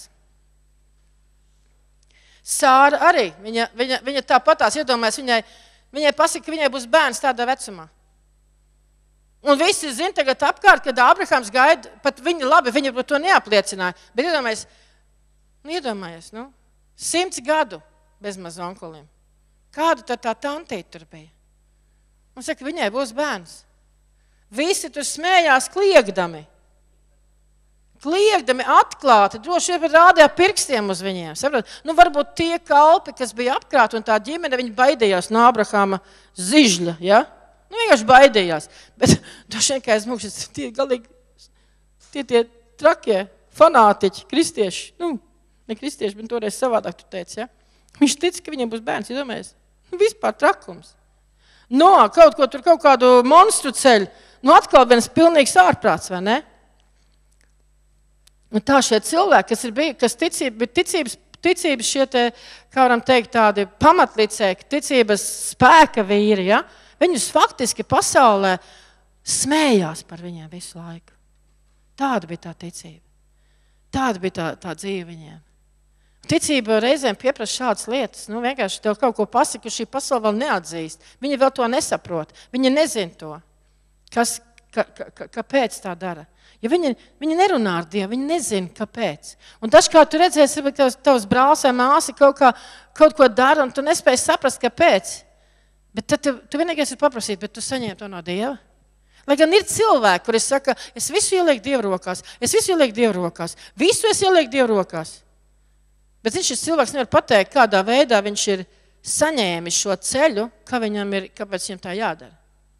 Speaker 1: Sāra arī, viņa, viņa, viņa tāpatās iedomājas, viņai, viņai pasaka, ka viņai būs bērns tādā vecumā. Un visi zina tagad apkārt, kad Ābrahams gaida, pat viņa labi, viņa par to neapliecināja, bet iedomājies, nu iedomājies, nu, simts gadu bez maz onkuliem. Kādu tad tā tantīte tur bija? Un saka, viņai būs bērns. Visi tur smējās kliegdami. Kliegdami atklāti, droši vien rādīja pirkstiem uz viņiem. Saprot? Nu, varbūt tie kalpi, kas bija apkārt un tā ģimene, viņi baidījās no Abrahama zižļa, ja? Nu, vienkārši baidījās. Bet droši vien, kā es mūkšas, tie galīgi, tie tie trakie fanātiķi, kristieši, nu, ne kristieši, bet toreiz savādāk tu teici, ja? Viņš tic, ka viņiem būs bērns, iedomājies. Nu, vispār trakums. No, kaut ko tur, kaut kādu monstru ceļu. Nu, atkal viens pilnīgs ārprāts, vai ne? Un tā šie cilvēki, kas ir bijuši, kas ticība, bet ticības, ticības šie te, kā varam teikt, tādi pamatlicēki, ticības spēka vīri, ja? Viņus faktiski pasaulē smējās par viņiem visu laiku. Tāda bija tā ticība. Tāda bija tā, tā dzīve viņiem. Ticība reizēm pieprasa šādas lietas. Nu, vienkārši tev kaut ko pasaka, šī pasaule vēl neatzīst. Viņi vēl to nesaprot. Viņi nezin to. Kas, ka, ka, kāpēc tā dara? Ja viņi, viņi nerunā ar Dievu, viņi nezina, kāpēc. Un dažkārt tu redzēsi, ka tavs brālis vai māsa kaut, kā, kaut ko dara, un tu nespēji saprast, kāpēc. Bet tad tu, tu vienīgais ir paprasīt, bet tu saņem to no Dieva. Lai gan ir cilvēki, kuri saka, es visu ielieku Dievu rokās, es visu ielieku Dievu rokās, visu es ielieku Dievu rokās. Bet viņš šis cilvēks nevar pateikt, kādā veidā viņš ir saņēmis šo ceļu, kā viņam ir, kāpēc viņam tā jādara.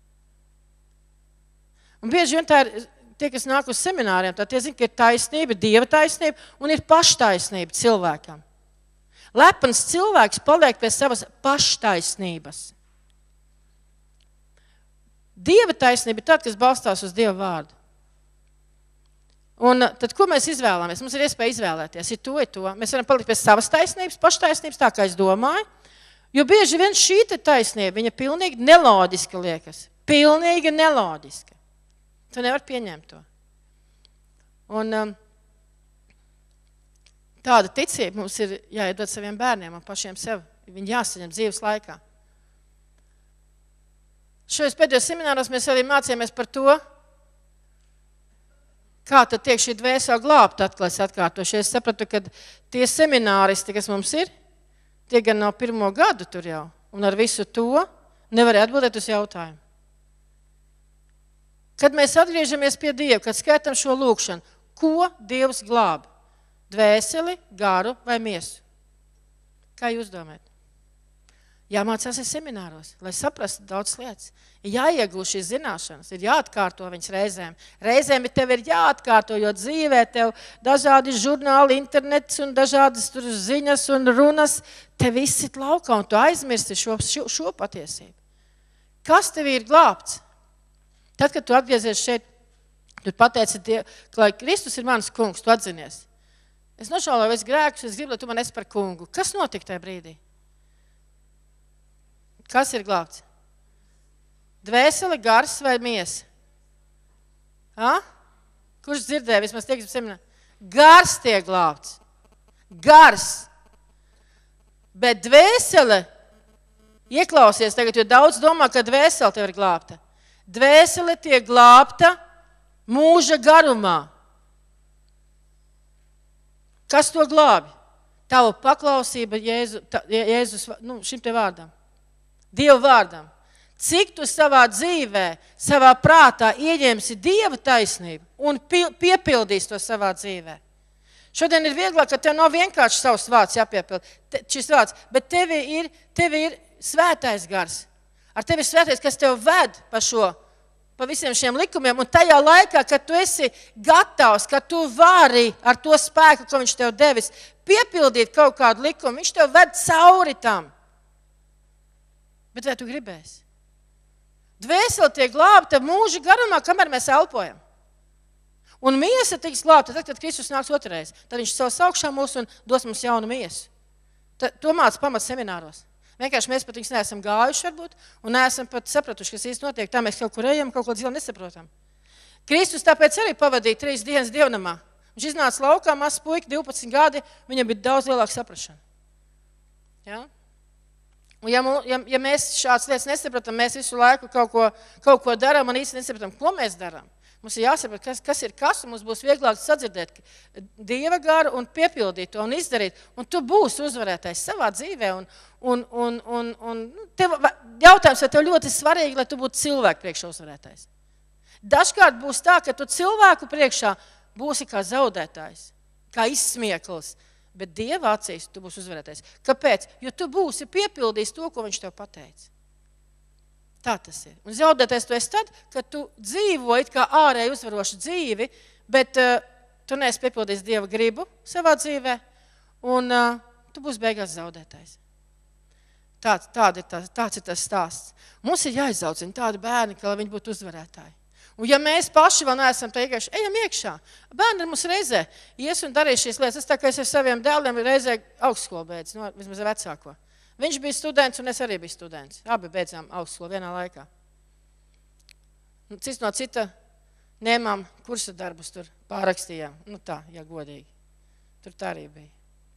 Speaker 1: Un bieži vien tā ir... Tie, kas nāk uz semināriem, tad tie zina, ka ir taisnība, Dieva taisnība un ir paštaisnība cilvēkam. Lepns cilvēks paliek pie savas paštaisnības. Dieva taisnība ir tāda, kas balstās uz Dieva vārdu. Un tad, ko mēs izvēlamies? Mums ir iespēja izvēlēties, ir to, ir to. Mēs varam palikt pie savas taisnības, paštaisnības, tā kā es domāju, jo bieži vien šī taisnība, viņa pilnīgi neloģiska liekas. Pilnīgi neloģiska. Tu nevar pieņemt to. Un um, tāda ticība mums ir jāiedod saviem bērniem un pašiem sev. Viņi jāsaņem dzīves laikā. Šajos pēdējos semināros mēs arī mācījāmies par to, kā tad tiek šī dvēsele glābta atkal es atkārtošu. Es sapratu, ka tie semināristi, kas mums ir, tie gan nav pirmo gadu tur jau. Un ar visu to nevarēja atbildēt uz jautājumu. Kad mēs atgriežamies pie Dieva, kad skaitam šo lūkšanu, ko Dievs glāb? Dvēseli, garu vai miesu? Kā jūs domājat? Jāmācās ir semināros, lai saprastu daudz lietas. Ir jāiegūst šīs zināšanas, ir jāatkārto viņas reizēm. Reizēm tev ir jāatkārto, jo dzīvē tev dažādi žurnāli, internets un dažādas tur ziņas un runas, te viss ir laukā un tu aizmirsti šo, šo, šo patiesību. Kas tev ir glābts? Tad, kad tu atgriezies šeit, tu pateici, ka Kristus ir mans kungs, tu atzinies. Es nošauloju, es grēkus, es gribu, lai tu man esi par kungu. Kas notika tajā brīdī? Kas ir glābts? Dvēsele, gars vai miesa? Ha? Kurš dzirdēja vismaz tiek seminā? Gars tiek glābts. Gars. Bet dvēsele, ieklausies tagad, jo daudz domā, ka dvēsele tev ir glābta. Dvēsele tiek glābta mūža garumā. Kas to glābi? Tava paklausība Jēzu, tā, Jēzus, nu, šim te vārdam. Dieva vārdam. Cik tu savā dzīvē, savā prātā ieņemsi Dieva taisnību un piepildīsi to savā dzīvē. Šodien ir vieglāk, ka tev nav vienkārši savs vārds jāpiepild, te, šis vārds, bet tevi ir, tevi ir svētais gars. Ar tevi ir svētais, kas tev ved pa šo, pa visiem šiem likumiem, un tajā laikā, kad tu esi gatavs, ka tu vari ar to spēku, ko viņš tev devis, piepildīt kaut kādu likumu, viņš tev ved cauri tam. Bet vai tu gribēsi? Dvēsele tiek glābta mūža garumā, kamēr mēs elpojam. Un miesa tiks glābta, tad, kad Kristus nāks otrreiz. Tad viņš savs augšā mūs un dos mums jaunu miesu. Tad, to māca pamat semināros. Vienkārši mēs pat viņus neesam gājuši varbūt, un neesam pat sapratuši, kas īsti notiek. Tā mēs kaut kur ejam, kaut ko dziļi nesaprotam. Kristus tāpēc arī pavadīja trīs dienas dievnamā. Viņš iznāca laukā, mazs puika, divpadsmit gadi, viņam bija daudz lielāka saprašana. Ja? Un ja, ja, ja mēs šādas lietas nesapratam, mēs visu laiku kaut ko, kaut ko darām un īsti nesapratam, ko mēs darām. Mums ir jāsaprot, kas, kas ir kas, un mums būs vieglāk sadzirdēt Dieva garu un piepildīt to un izdarīt. Un tu būsi uzvarētājs savā dzīvē. Un, un, un, un, un tev, jautājums, vai tev ļoti svarīgi, lai tu būtu cilvēku priekšā uzvarētājs. Dažkārt būs tā, ka tu cilvēku priekšā būsi kā zaudētājs, kā izsmieklis, bet Dieva acīs tu būsi uzvarētājs. Kāpēc? Jo tu būsi piepildījis to, ko viņš tev pateica. Tā tas ir. Un zaudētais tu esi tad, kad tu dzīvoji kā ārēji uzvarošu dzīvi, bet uh, tu neesi piepildījis Dieva gribu savā dzīvē, un uh, tu būsi beigās zaudētais. Tāds, tād ir tas, tāds ir tas stāsts. Mums ir jāizaudzina tādi bērni, ka viņi būtu uzvarētāji. Un ja mēs paši vēl neesam te iekšā, ejam iekšā. Bērni mums reizē ies un darīs šīs lietas. Es tā kā es ar saviem dēliem reizē augstskolu beidz, no, vismaz vecāko. Viņš bija students un es arī biju students. Abi beidzām augstskolu vienā laikā. Cits no cita ņēmām kursa darbus tur, pārrakstījām. Nu tā, ja godīgi. Tur tā arī bija.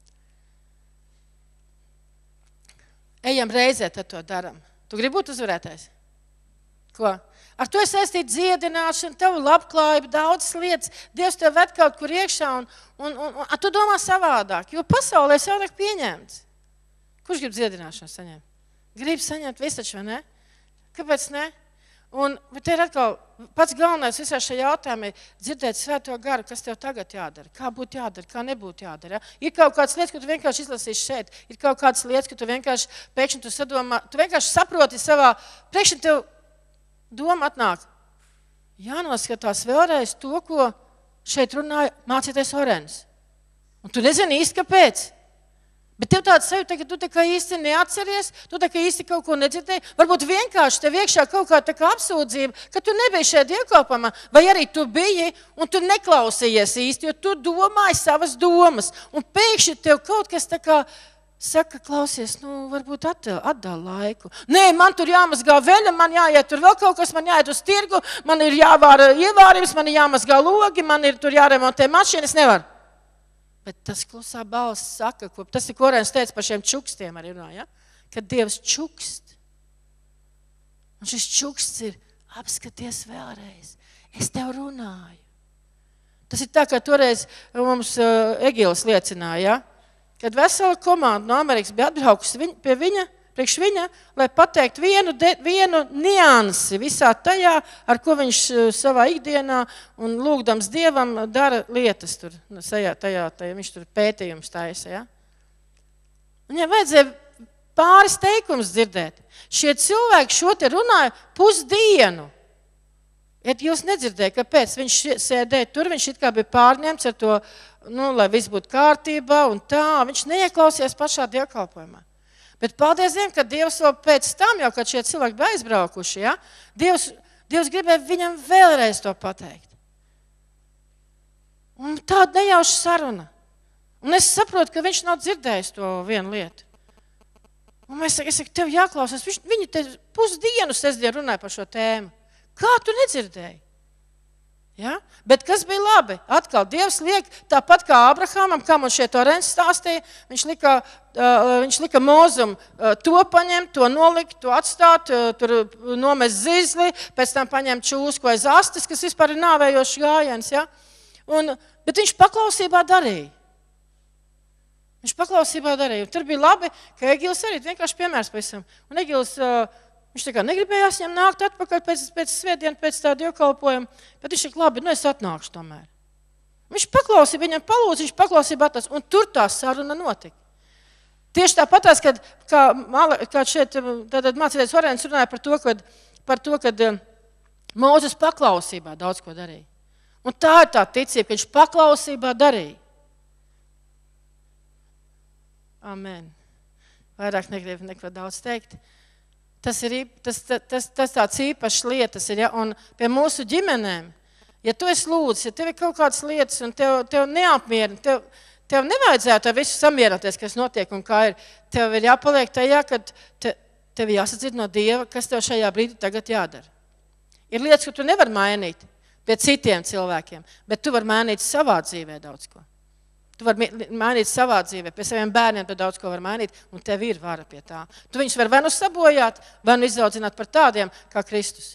Speaker 1: Ejam reizē, tad to daram. Tu gribi būt uzvarētājs? Ko? Ar to ir saistīta dziedināšana, tev labklājība, daudzas lietas. Dievs tev ved kaut kur iekšā un, un, un, un tu domā savādāk, jo pasaulē savādāk pieņemts. Kurš grib dziedināšanu saņemt? Grib saņemt visu taču, vai ne? Kāpēc ne? Un te ir atkal pats galvenais visā šajā jautājumā ir dzirdēt svēto garu, kas tev tagad jādara, kā būtu jādara, kā nebūtu jādara. Ja? Ir kaut kādas lietas, ko tu vienkārši izlasīsi šeit, ir kaut kādas lietas, ka tu vienkārši pēkšņi tu sadomā, tu vienkārši saproti savā, pēkšņi tev doma atnāk. Jānoskatās vēlreiz to, ko šeit runāja mācītais Orens. Un tu nezini īsti, kāpēc. Bet tev tāds sajūta, ka tu tā kā īsti neatceries, tu tā kā īsti kaut ko nedzirdēji. Varbūt vienkārši tev iekšā kaut kā tā kā apsūdzība, ka tu nebiji šeit dievkalpojumā, vai arī tu biji un tu neklausījies īsti, jo tu domāji savas domas. Un pēkšņi tev kaut kas tā kā saka, klausies, nu, varbūt atdala laiku. Nē, man tur jāmazgā veļa, man jāiet tur vēl kaut kas, man jāiet uz tirgu, man ir jāvāra ievārījums, man ir jāmazgā logi, man ir tur jāremontē mašīna, es nevaru. Bet tas klusā balss saka, ko, tas ir, ko Orens teica par šiem čukstiem arī runā, ja? Kad Dievs čukst. Un šis čuksts ir, apskaties vēlreiz, es tev runāju. Tas ir tā, kā toreiz mums uh, Egils liecināja, ja? Kad vesela komanda no Amerikas bija atbraukusi viņ, pie viņa, priekš viņa, lai pateikt vienu, de, vienu niansi visā tajā, ar ko viņš savā ikdienā un lūgdams Dievam dara lietas tur, tajā, tajā, tajā viņš tur pētījums taisa, ja? Viņam vajadzēja pāris teikumus dzirdēt. Šie cilvēki šo te runāja pusdienu. Ja jūs nedzirdēja, kāpēc viņš sēdēja tur, viņš it kā bija pārņemts ar to, nu, lai viss būtu kārtībā un tā, viņš neieklausījās pašā dievkalpojumā. Bet paldies Dievam, ka Dievs vēl pēc tam, jau kad šie cilvēki bija aizbraukuši, ja, Dievs, Dievs gribēja viņam vēlreiz to pateikt. Un tāda nejauša saruna. Un es saprotu, ka viņš nav dzirdējis to vienu lietu. Un es saku, es saku tev jāklausās, viņš, viņi te pusdienu sestdien runāja par šo tēmu. Kā tu nedzirdēji? Ja? Bet kas bija labi? Atkal Dievs liek tāpat kā Abrahamam, kā man šeit Orens stāstīja, viņš lika, uh, viņš lika Mozum uh, to paņemt, to nolikt, to atstāt, uh, tur nomest zizli, pēc tam paņemt čūsku aiz astes, kas vispār ir nāvējošs gājiens. Ja? Un, bet viņš paklausībā darīja. Viņš paklausībā darīja. Un tur bija labi, ka Egils arī vienkārši piemērs pavisam. Un Egils... Uh, Viņš tā kā negribējās viņam nākt atpakaļ pēc, pēc svētdien, pēc tā dievkalpojuma, bet viņš ir labi, nu es atnākšu tomēr. Viņš paklausīja, viņam palūdz, viņš paklausīja atās, un tur tā saruna notika. Tieši tāpatās, kad, kā, kā šeit tātad mācītājs Orens runāja par to, kad, par to, kad Mūzes paklausībā daudz ko darīja. Un tā ir tā ticība, ka viņš paklausībā darīja. Amen. Vairāk negribu neko daudz teikt. Tas ir tas, tas, tas tāds īpašs lietas, ir, ja? Un pie mūsu ģimenēm, ja tu esi lūdz, ja tev ir kaut kādas lietas un tev, tev neapmierina, tev, tev nevajadzētu ar visu samierināties, kas notiek un kā ir. Tev ir jāpaliek tajā, ka te, tev jāsadzird no Dieva, kas tev šajā brīdī tagad jādara. Ir lietas, ko tu nevari mainīt pie citiem cilvēkiem, bet tu vari mainīt savā dzīvē daudz ko. Tu vari mainīt savā dzīvē, pie saviem bērniem tu daudz ko var mainīt, un tev ir vara pie tā. Tu viņus var vai nu sabojāt, vai nu izaudzināt par tādiem kā Kristus.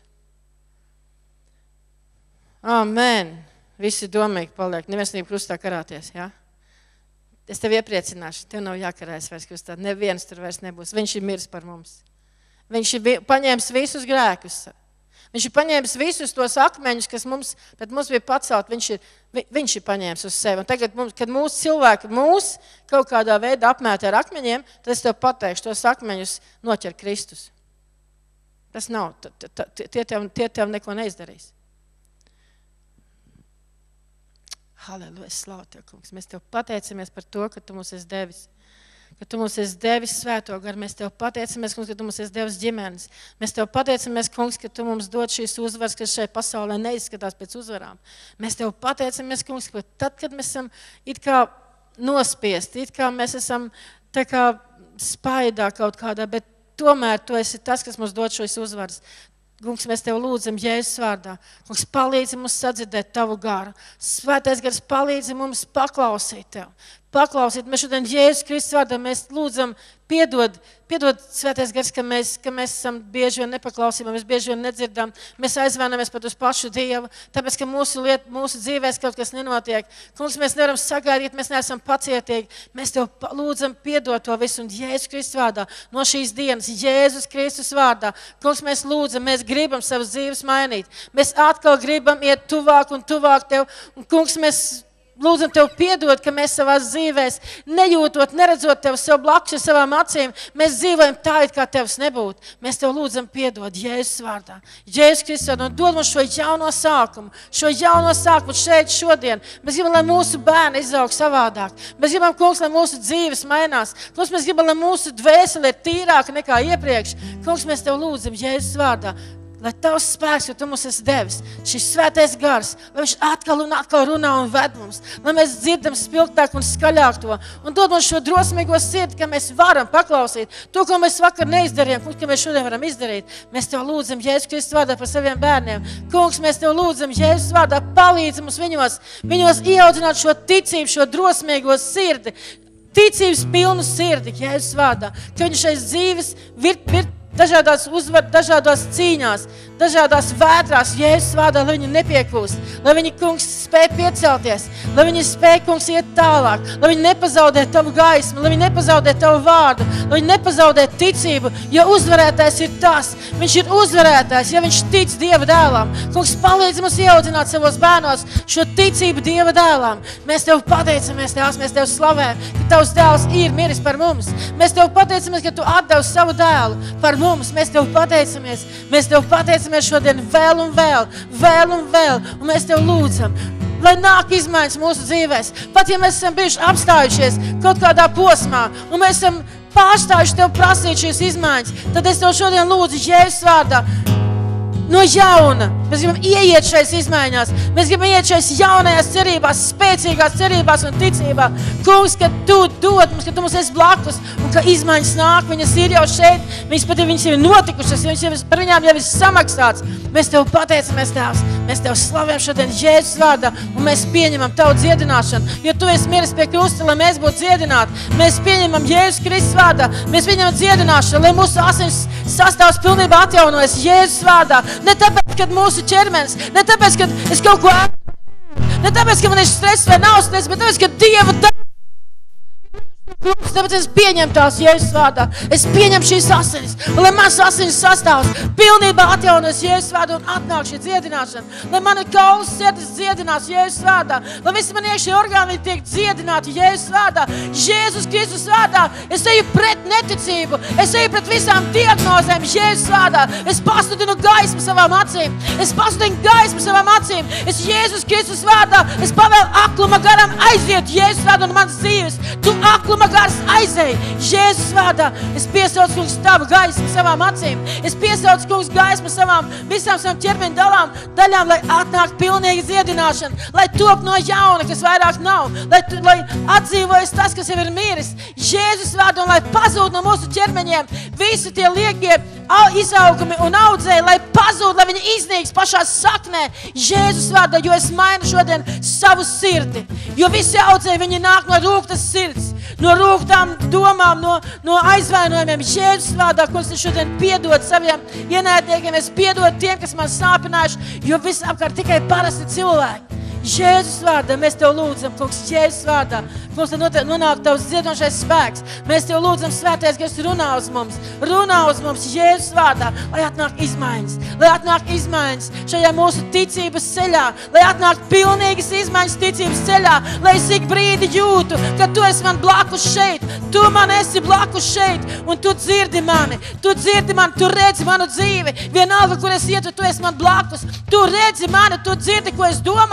Speaker 1: Amen. Visi domīgi paliek. Neviens negrib krustā karāties, jā? Es tev iepriecināšu. Tev nav jākarājas vairs krustā. Neviens tur vairs nebūs. Viņš ir miris par mums. Viņš ir paņēmis visus grēkus. Viņš ir paņēmis visus tos akmeņus, kas mums, bet mums bija pacelt, viņš ir, viņš ir paņēmis uz sevi. Un tagad, mums, kad mūsu cilvēki mūs kaut kādā veidā apmēta ar akmeņiem, tad es tev pateikšu, tos akmeņus noķer Kristus. Tas nav, t, t, t, tie, tev, tie tev neko neizdarīs. Halleluja, slavu tev, kungs. Mēs tev pateicamies par to, ka tu mums esi devis. ka tu mums esi devis svēto garu. Mēs tev pateicamies, kungs, ka tu mums esi devis ģimenes. Mēs tev pateicamies, kungs, ka tu mums dod šīs uzvaras, kas šai pasaulē neizskatās pēc uzvarām. Mēs tev pateicamies, kungs, ka tad, kad mēs esam it kā nospiesti, it kā mēs esam tā kā spaidā kaut kādā, bet tomēr tu esi tas, kas mums dod šīs uzvaras. Kungs, mēs tev lūdzam Jēzus vārdā. Kungs, palīdzi mums sadzirdēt tavu garu. Svētais gars palīdzi mums paklausīt tev. Paklausīt. Mēs šodien Jēzus Kristus vārdā mēs lūdzam piedod, piedod Svētais gars, ka mēs, ka mēs esam bieži vien nepaklausībā, mēs bieži vien nedzirdam. Mēs aizvēnamies pat uz pašu Dievu, tāpēc, ka mūsu, liet, mūsu dzīvēs kaut kas nenotiek. Kungs, mēs nevaram sagaidīt, mēs neesam pacietīgi. Mēs tev lūdzam piedod to visu un Jēzus Kristus vārdā. No šīs dienas Jēzus Kristus vārdā. Kungs, mēs lūdzam, mēs gribam savas dzīves mainīt. Mēs atkal gribam iet tuvāk un tuvāk tev. Un, kungs, mēs lūdzam tev piedod, ka mēs savās dzīvēs nejūtot, neredzot tev sev blakus ar savām acīm, mēs dzīvojam tā, it kā tevs nebūtu. Mēs tev lūdzam piedod Jēzus vārdā. Jēzus Kristus vārdā un dod mums šo jauno sākumu, šo jauno sākumu šeit šodien. Mēs gribam, lai mūsu bērni izaug savādāk. Mēs gribam, kungs, lai mūsu dzīves mainās. Kungs, mēs gribam, lai mūsu dvēsele ir tīrāka nekā iepriekš. Kungs, mēs tev lūdzam Jēzus vārdā. Lai tavs spēks, jo tu mums esi devis, šis svētais gars, lai viņš atkal un atkal runā un ved mums, lai mēs dzirdam spilgtāk un skaļāk to, un dod mums šo drosmīgo sirdi, ka mēs varam paklausīt to, ko mēs vakar neizdarījām, kungs, ka mēs šodien varam izdarīt. Mēs tev lūdzam Jēzus Kristus vārdā par saviem bērniem. Kungs, mēs tev lūdzam Jēzus vārdā, palīdzi mums viņos, viņos ieaudzināt šo ticību, šo drosmīgo sirdi, ticības pilnu sirdi Jēzus vārdā, ka viņš šais dzīves virt, virt, dažādās uzvar, dažādās cīņās, dažādās vētrās, Jēzus vārdā, lai viņi nepiekūst, lai viņi, kungs, spēj piecelties, lai viņi spēj, kungs, iet tālāk, lai viņi nepazaudē tavu gaismu, lai viņi nepazaudē tavu vārdu, lai viņi nepazaudē ticību, jo uzvarētājs ir tas, viņš ir uzvarētājs, ja viņš tic Dieva dēlām. Kungs, palīdzi mums ieaudzināt savos bērnos šo ticību Dieva dēlām. Mēs tev pateicamies, Tēvs, mēs tev slavējam, ka tavs dēls ir miris par mums. Mēs tev pateicamies, ka tu atdevi savu dēlu par mums. Mēs tev pateicamies, mēs tev pateicamies šodien vēl un vēl, vēl un vēl, un mēs tev lūdzam, lai nāk izmaiņas mūsu dzīvēs. Pat ja mēs esam bijuši apstājušies kaut kādā posmā, un mēs esam pārstājuši tev prasīt šīs izmaiņas, tad es tev šodien lūdzu Jēzus vārdā, no jauna. Mēs gribam ieiet šais izmaiņās. Mēs gribam ieiet šais jaunajās cerībās, spēcīgās cerībās un ticībā. Kungs, ka tu dod mums, ka tu mums esi blakus un ka izmaiņas nāk, viņas ir jau šeit, viņas pat viņas ir notikušas, viņas jau, par viņām jau ir samaksāts. Mēs tev pateicamies, Tēvs, mēs tev slavējam šodien Jēzus vārdā un mēs pieņemam tavu dziedināšanu, jo tu esi miris pie krusta, lai mēs būtu dziedināti. Mēs pieņemam Jēzus Kristus vārdā, mēs pieņemam dziedināšanu, lai mūsu asins sastāvs pilnībā atjaunojas Jēzus vārdā. Ne tāpēc, kad mūsu ķermenis, ne tāpēc, kad es kaut ko ēdu, ne tāpēc, ka man ir stress vai nav stress, bet tāpēc, ka Dieva dēļ. Tāpēc es pieņemu tās Jēzus vārdā. Es pieņemu šīs asinis. Un lai mans asinis sastāvs pilnībā atjaunojas Jēzus vārdā un atnāk šī dziedināšana. Lai mani kaulas sirdis dziedinās Jēzus vārdā. Lai visi man iekšie orgāni tiek dziedināti Jēzus vārdā. Jēzus Kristus vārdā. Es eju pret neticību. Es eju pret visām diagnozēm Jēzus vārdā. Es pasludinu gaismu savām acīm. Es pasludinu gaismu savām acīm. Es Jēzus Kristus vārdā. Es pavēlu akluma garam aiziet Jēzus vārdā un mans dzīves. Tu akluma gars aizēj Jēzus vārdā. Es piesaucu, kungs, tavu gaismu savām acīm. Es piesaucu, kungs, gaismu savām, visām savām ķermeņa dalām, daļām, lai atnāk pilnīga dziedināšana, lai top no jauna, kas vairāk nav, lai, lai atdzīvojas tas, kas jau ir miris. Jēzus vārdā un lai pazūd no mūsu ķermeņiem visi tie liekie izaugumi un audzēji, lai pazūd, lai viņi iznīks pašā saknē Jēzus vārdā, jo es mainu šodien savu sirdi. Jo visi audzēji, viņi nāk no rūgtas sirds, no rūgtām domām, no, no aizvainojumiem. Jēzus vārdā, kungs, es šodien piedod saviem ienaidniekiem, es piedod tiem, kas man sāpinājuši, jo visapkārt tikai parasti cilvēki. Jēzus vārdā mēs tev lūdzam, kungs, Jēzus vārdā, kungs, lai nonāk tavs dziedošais spēks. Mēs tev lūdzam, svētais, kas runā uz mums, runā uz mums Jēzus vārdā, lai atnāk izmaiņas, lai atnāk izmaiņas šajā mūsu ticības ceļā, lai atnāk pilnīgas izmaiņas ticības ceļā, lai es ik brīdi jūtu, ka tu esi man blakus šeit, tu man esi blakus šeit, un tu dzirdi mani, tu dzirdi mani, tu redzi manu dzīvi, vienalga, kur es ietu, tu esi man blakus, tu redzi mani, tu dzirdi, ko es domāju pat.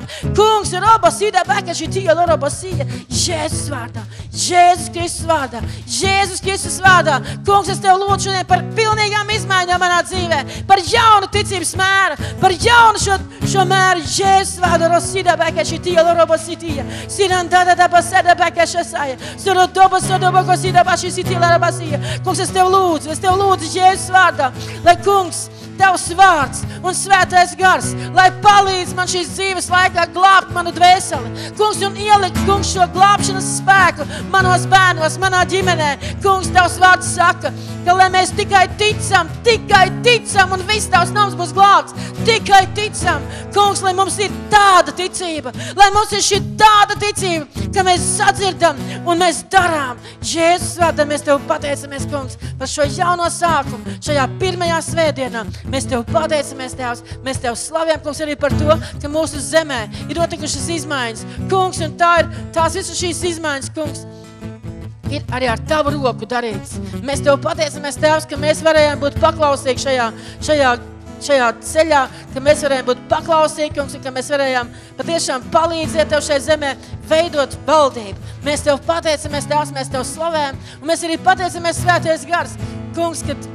Speaker 1: Kungs, robasīdā, bēkaši tīla robasīja. Jēzus vārdā, Jēzus Kristus vārdā, Jēzus Kristus vārdā. Kungs, es Tev lūdzu šodien par pilnīgām izmaiņām manā dzīvē, par jaunu ticības mēru, par jaunu šo, šo mēru. Jēzus vārdā, robasīdā, bēkaši tīla robasītīja. Sinan dada da basada bēkaši asāja. Suru doba, sodoba, kosīdā, baši sitīla robasīja. Kungs, es Tev lūdzu, es Tev lūdzu Jēzus vārdā, lai Kungs, Tavs vārds un svētais gars, lai palīdz man šīs dzīves laikā glābt manu dvēseli. Kungs, un ielikt, Kungs, šo glābšanas spēku manos bērnos, manā ģimenē. Kungs, Tavs vārds saka, ka lai mēs tikai ticam, tikai ticam un viss Tavs nams būs glābts. Tikai ticam. Kungs, lai mums ir tāda ticība, lai mums ir šī tāda ticība, ka mēs sadzirdam un mēs darām. Jēzus vārdā mēs Tev pateicamies, Kungs, par šo jauno sākumu, šajā pirmajā svētdienā. Mēs Tev pateicamies, Tēvs, mēs Tev slavējam, Kungs, arī par to, ka mūsu zemē ir notikušas izmaiņas. Kungs, un tā ir, tās visas šīs izmaiņas, Kungs, ir arī ar Tavu roku darīts. Mēs Tev pateicamies, Tēvs, ka mēs varējām būt paklausīgi šajā, šajā, šajā ceļā, ka mēs varējām būt paklausīgi, Kungs, un ka mēs varējām patiešām palīdzēt Tev šai zemē veidot valdību. Mēs Tev pateicamies, Tēvs, mēs Tev slavējam, un mēs arī pateicamies, Svētais gars, Kungs, kad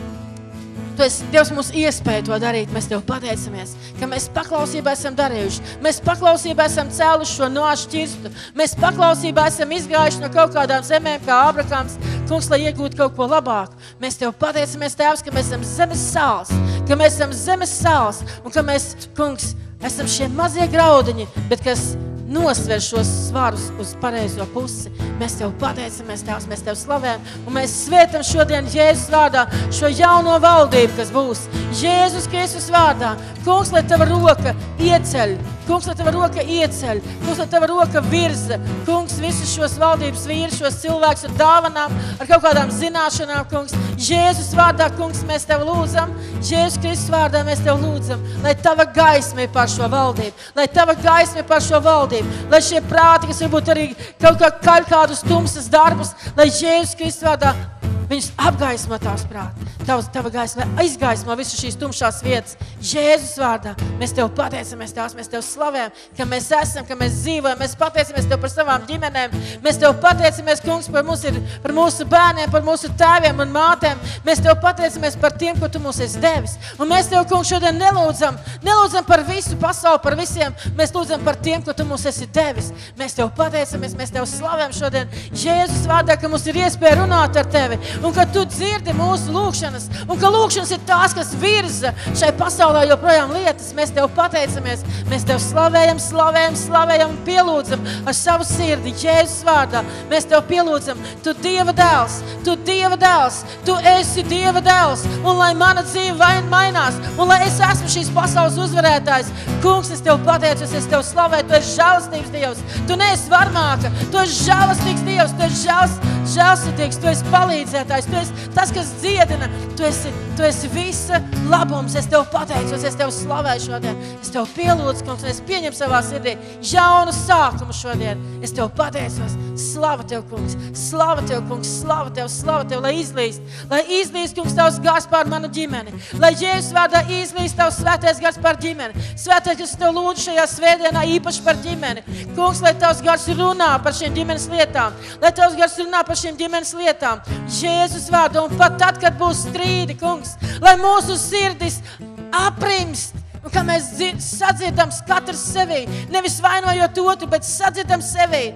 Speaker 1: Tu esi, Dievs, mums iespēja to darīt. Mēs Tev pateicamies, ka mēs paklausībā esam darījuši. Mēs paklausībā esam cēluši šo nošu ķirstu. Mēs paklausībā esam izgājuši no kaut kādām zemēm, kā Ābrakams, Kungs, lai iegūtu kaut ko labāku. Mēs Tev pateicamies, Tēvs, ka mēs esam zemes sāls, ka mēs esam zemes sāls un ka mēs, Kungs, esam šie mazie graudiņi, bet kas nosver šos svarus uz pareizo pusi. Mēs Tev pateicamies, Tēvs, mēs Tev slavējam, un mēs svētam šodien Jēzus vārdā šo jauno valdību, kas būs. Jēzus Kristus vārdā. Kungs, lai Tava roka ieceļ. Kungs, lai Tava roka ieceļ. Kungs, lai Tava roka virza. Kungs, visus šos valdības vīrus, šos cilvēkus ar dāvanām, ar kaut kādām zināšanām, Kungs. Jēzus vārdā, Kungs, mēs Tev lūdzam. Jēzus Kristus vārdā mēs Tev lūdzam, lai Tava gaisma ir par šo valdību. Lai Tava gaisma ir par šo valdību. Lai šie prāti, kas varbūt arī kaut kā kaļ kādus tumsas darbus, lai Jēzus Kristus vārdā viņus apgaismo Tavs prāti. Tavs, tava gaisma, lai aizgaismo visu šīs tumšās vietas. Jēzus vārdā mēs Tev pateicamies, Tēvs, mēs Tev slavējam, ka mēs esam, ka mēs dzīvojam. Mēs pateicamies Tev par savām ģimenēm. Mēs Tev pateicamies, Kungs, par, mūs ir, par mūsu bērniem, par mūsu tēviem un mātēm. Mēs Tev pateicamies par tiem, ko Tu mums esi devis. Un mēs Tev, Kungs, šodien nelūdzam, nelūdzam par visu pasauli, par visiem. Mēs lūdzam par tiem, ko Tu mums esi devis. Mēs Tev pateicamies, mēs Tev slavējam šodien Jēzus vārdā, ka mums ir iespēja runāt ar Tevi. Un ka Tu dzirdi mūsu lūkšanas, un ka lūkšanas ir tās, kas virza šai pasaulē joprojām lietas. Mēs Tev pateicamies, mēs Tev slavējam, slavējam, slavējam un pielūdzam ar savu sirdi Jēzus vārdā. Mēs Tev pielūdzam, Tu Dieva dēls, Tu Dieva dēls, Tu esi Dieva dēls, un lai mana dzīve mainās, un lai es esmu šīs pasaules uzvarētājs. Kungs, es Tev pateicos, es Tev slavēju, Tu esi žēlastības Dievs, Tu neesi varmāka, Tu esi žēlastīgs Dievs, Tu esi žēls, žēlsirdīgs, Tu esi palīdzētājs, Tu esi tas, kas dziedina, Tu esi, tu esi visa labums. Es Tev pateicos, es Tev slavēju šodien, es Tev pielūdzu, Kungs, un es pieņemu savā sirdī jaunu sākumu šodien. Es Tev pateicos, slava Tev, Kungs, slava Tev, Kungs, slava Tev, slava Tev, lai izlīst, lai izlīst, Kungs, Tavs gars pār manu ģimeni, lai Jēzus vārdā izlīst Tavs svētais gars pār ģimeni. Svētais, kas Tev lūdzu šajā svētdienā īpaši par ģimeni. Kungs, lai Tavs gars runā par šiem ģimenes lietām, lai Tavs gars runā par šiem ģimenes lietām. Jēzus vārdā, un pat tad, kad būs strīdi, Kungs, lai mūsu sirdis aprimst, un ka mēs sadzirdam katrs sevī, nevis vainojot otru, bet sadzirdam sevī,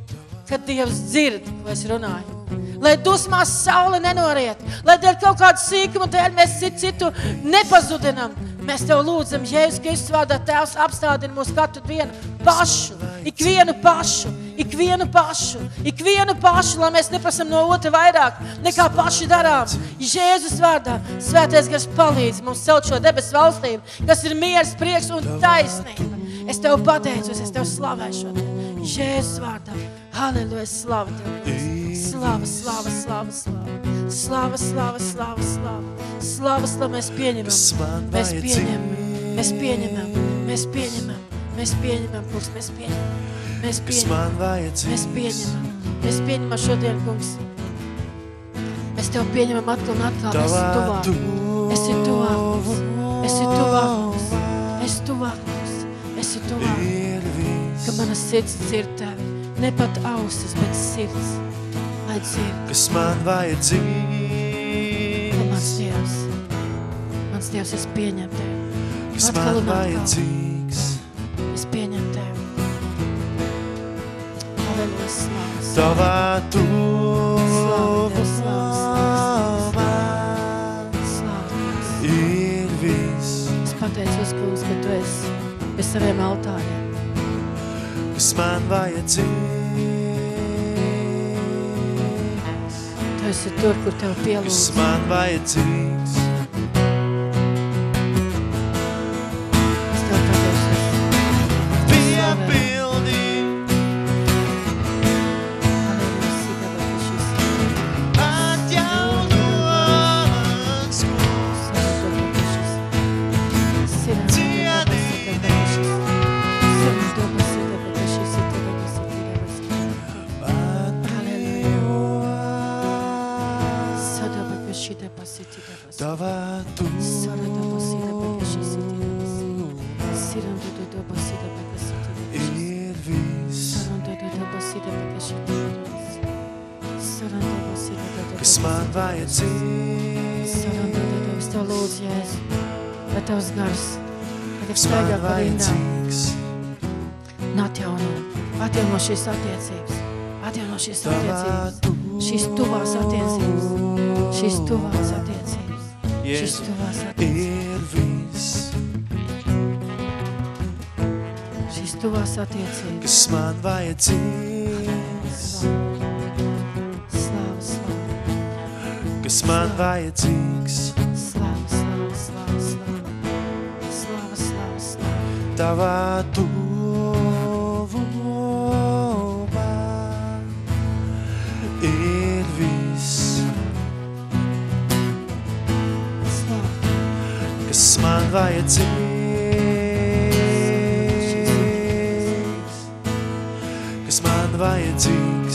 Speaker 1: kad Dievs dzird, ko es runāju. Lai dusmās saule nenoriet, lai dēļ kaut kādu sīkumu dēļ mēs citu, citu nepazudinam. Mēs Tev lūdzam, Jēzus Kristus vārdā, Tēvs, apstādini mūs katru dienu pašu, ikvienu pašu, ikvienu pašu, ikvienu pašu, lai mēs neprasam no otra vairāk, nekā paši darām. Jēzus vārdā, Svētais gars palīdz mums celt šo debesu valstību, kas ir miers, prieks un taisnība. Es Tev pateicos, es Tev slavēju šodien. Jēzus vārdā, halleluja, slava Tev. Slava, slava, slava, slava. Slava, slava, slava, slava. Slava, slava, mēs pieņemam. Mēs pieņemam. Mēs pieņemam. Mēs pieņemam. Mēs pieņemam, Kungs, mēs pieņemam. Mēs pieņemam. Mēs pieņemam. Mēs pieņemam šodien, Kungs. Mēs Tev pieņemam atkal un atkal. Esi tuvāk. Esi tuvāk. Esi tuvāk. Esi tuvāk. Esi tuvāk. ka mana sirds dzird tevi. Ne pat ausis, bet sirds, lai dzird.
Speaker 2: Kas man vajadzīgs.
Speaker 1: O, mans Dievs, mans Dievs, es pieņem tevi.
Speaker 2: Kas
Speaker 1: Atkal
Speaker 2: man
Speaker 1: un atkal.
Speaker 2: vajadzīgs.
Speaker 1: Es pieņem tevi. Halleluja, slavas.
Speaker 2: Tavā
Speaker 1: Slavu,
Speaker 2: tuvumā
Speaker 1: Slavas.
Speaker 2: ir viss.
Speaker 1: Es pateicos, kungs, ka tu esi pie saviem altāriem.
Speaker 2: Kas man vajadzīgs.
Speaker 1: Tu esi tur, kur tev
Speaker 2: Kas
Speaker 1: pielūdz.
Speaker 2: man vajadzīgs.
Speaker 1: Es tev pateicos.
Speaker 2: Piepildi
Speaker 1: Halleluja, sīdava, ka šis
Speaker 2: atjauno mans kungs.
Speaker 1: sīdava, ka šis sīdava, sīdava, sīdava, ka šis sīdava, sīdava, ka šis sīdava, sīdava, sīdava, ka šidava, sīdava,
Speaker 2: Tavā
Speaker 1: Saradava, sīdava, ka šis sīdava,
Speaker 2: tuvumā
Speaker 1: Sirandududaba, sīdava, ka sīdava,
Speaker 2: ir viss.
Speaker 1: Sarandududaba, sīdava, ka šidava, Sarandudaba, sīdava,
Speaker 2: Kas man vajadzīgs.
Speaker 1: Sarandududaba, es tev lūdzu, Jēzu, lai tavs gars, kad ir
Speaker 2: Kas man
Speaker 1: staigā pa rindām,
Speaker 2: vajadzīgs.
Speaker 1: un atjauno, atjauno šīs attiecības, atjauno šīs
Speaker 2: Tavā
Speaker 1: attiecības, šīs tuvās attiecības, šīs tuvās attiecības, šīs
Speaker 2: Jēzu,
Speaker 1: tuvās attiecības,
Speaker 2: ir viss.
Speaker 1: šīs tuvās attiecības.
Speaker 2: Kas man vajadzīgs.
Speaker 1: Slāva, slāva,
Speaker 2: Kas man vajadzīgs.
Speaker 1: slāva, slāva, slāva, slāva, slāva, slāva, slāva.
Speaker 2: Tavā tuvumā ir viss.
Speaker 1: Slāva,
Speaker 2: Kas man vajadzīgs. Kas man vajadzīgs.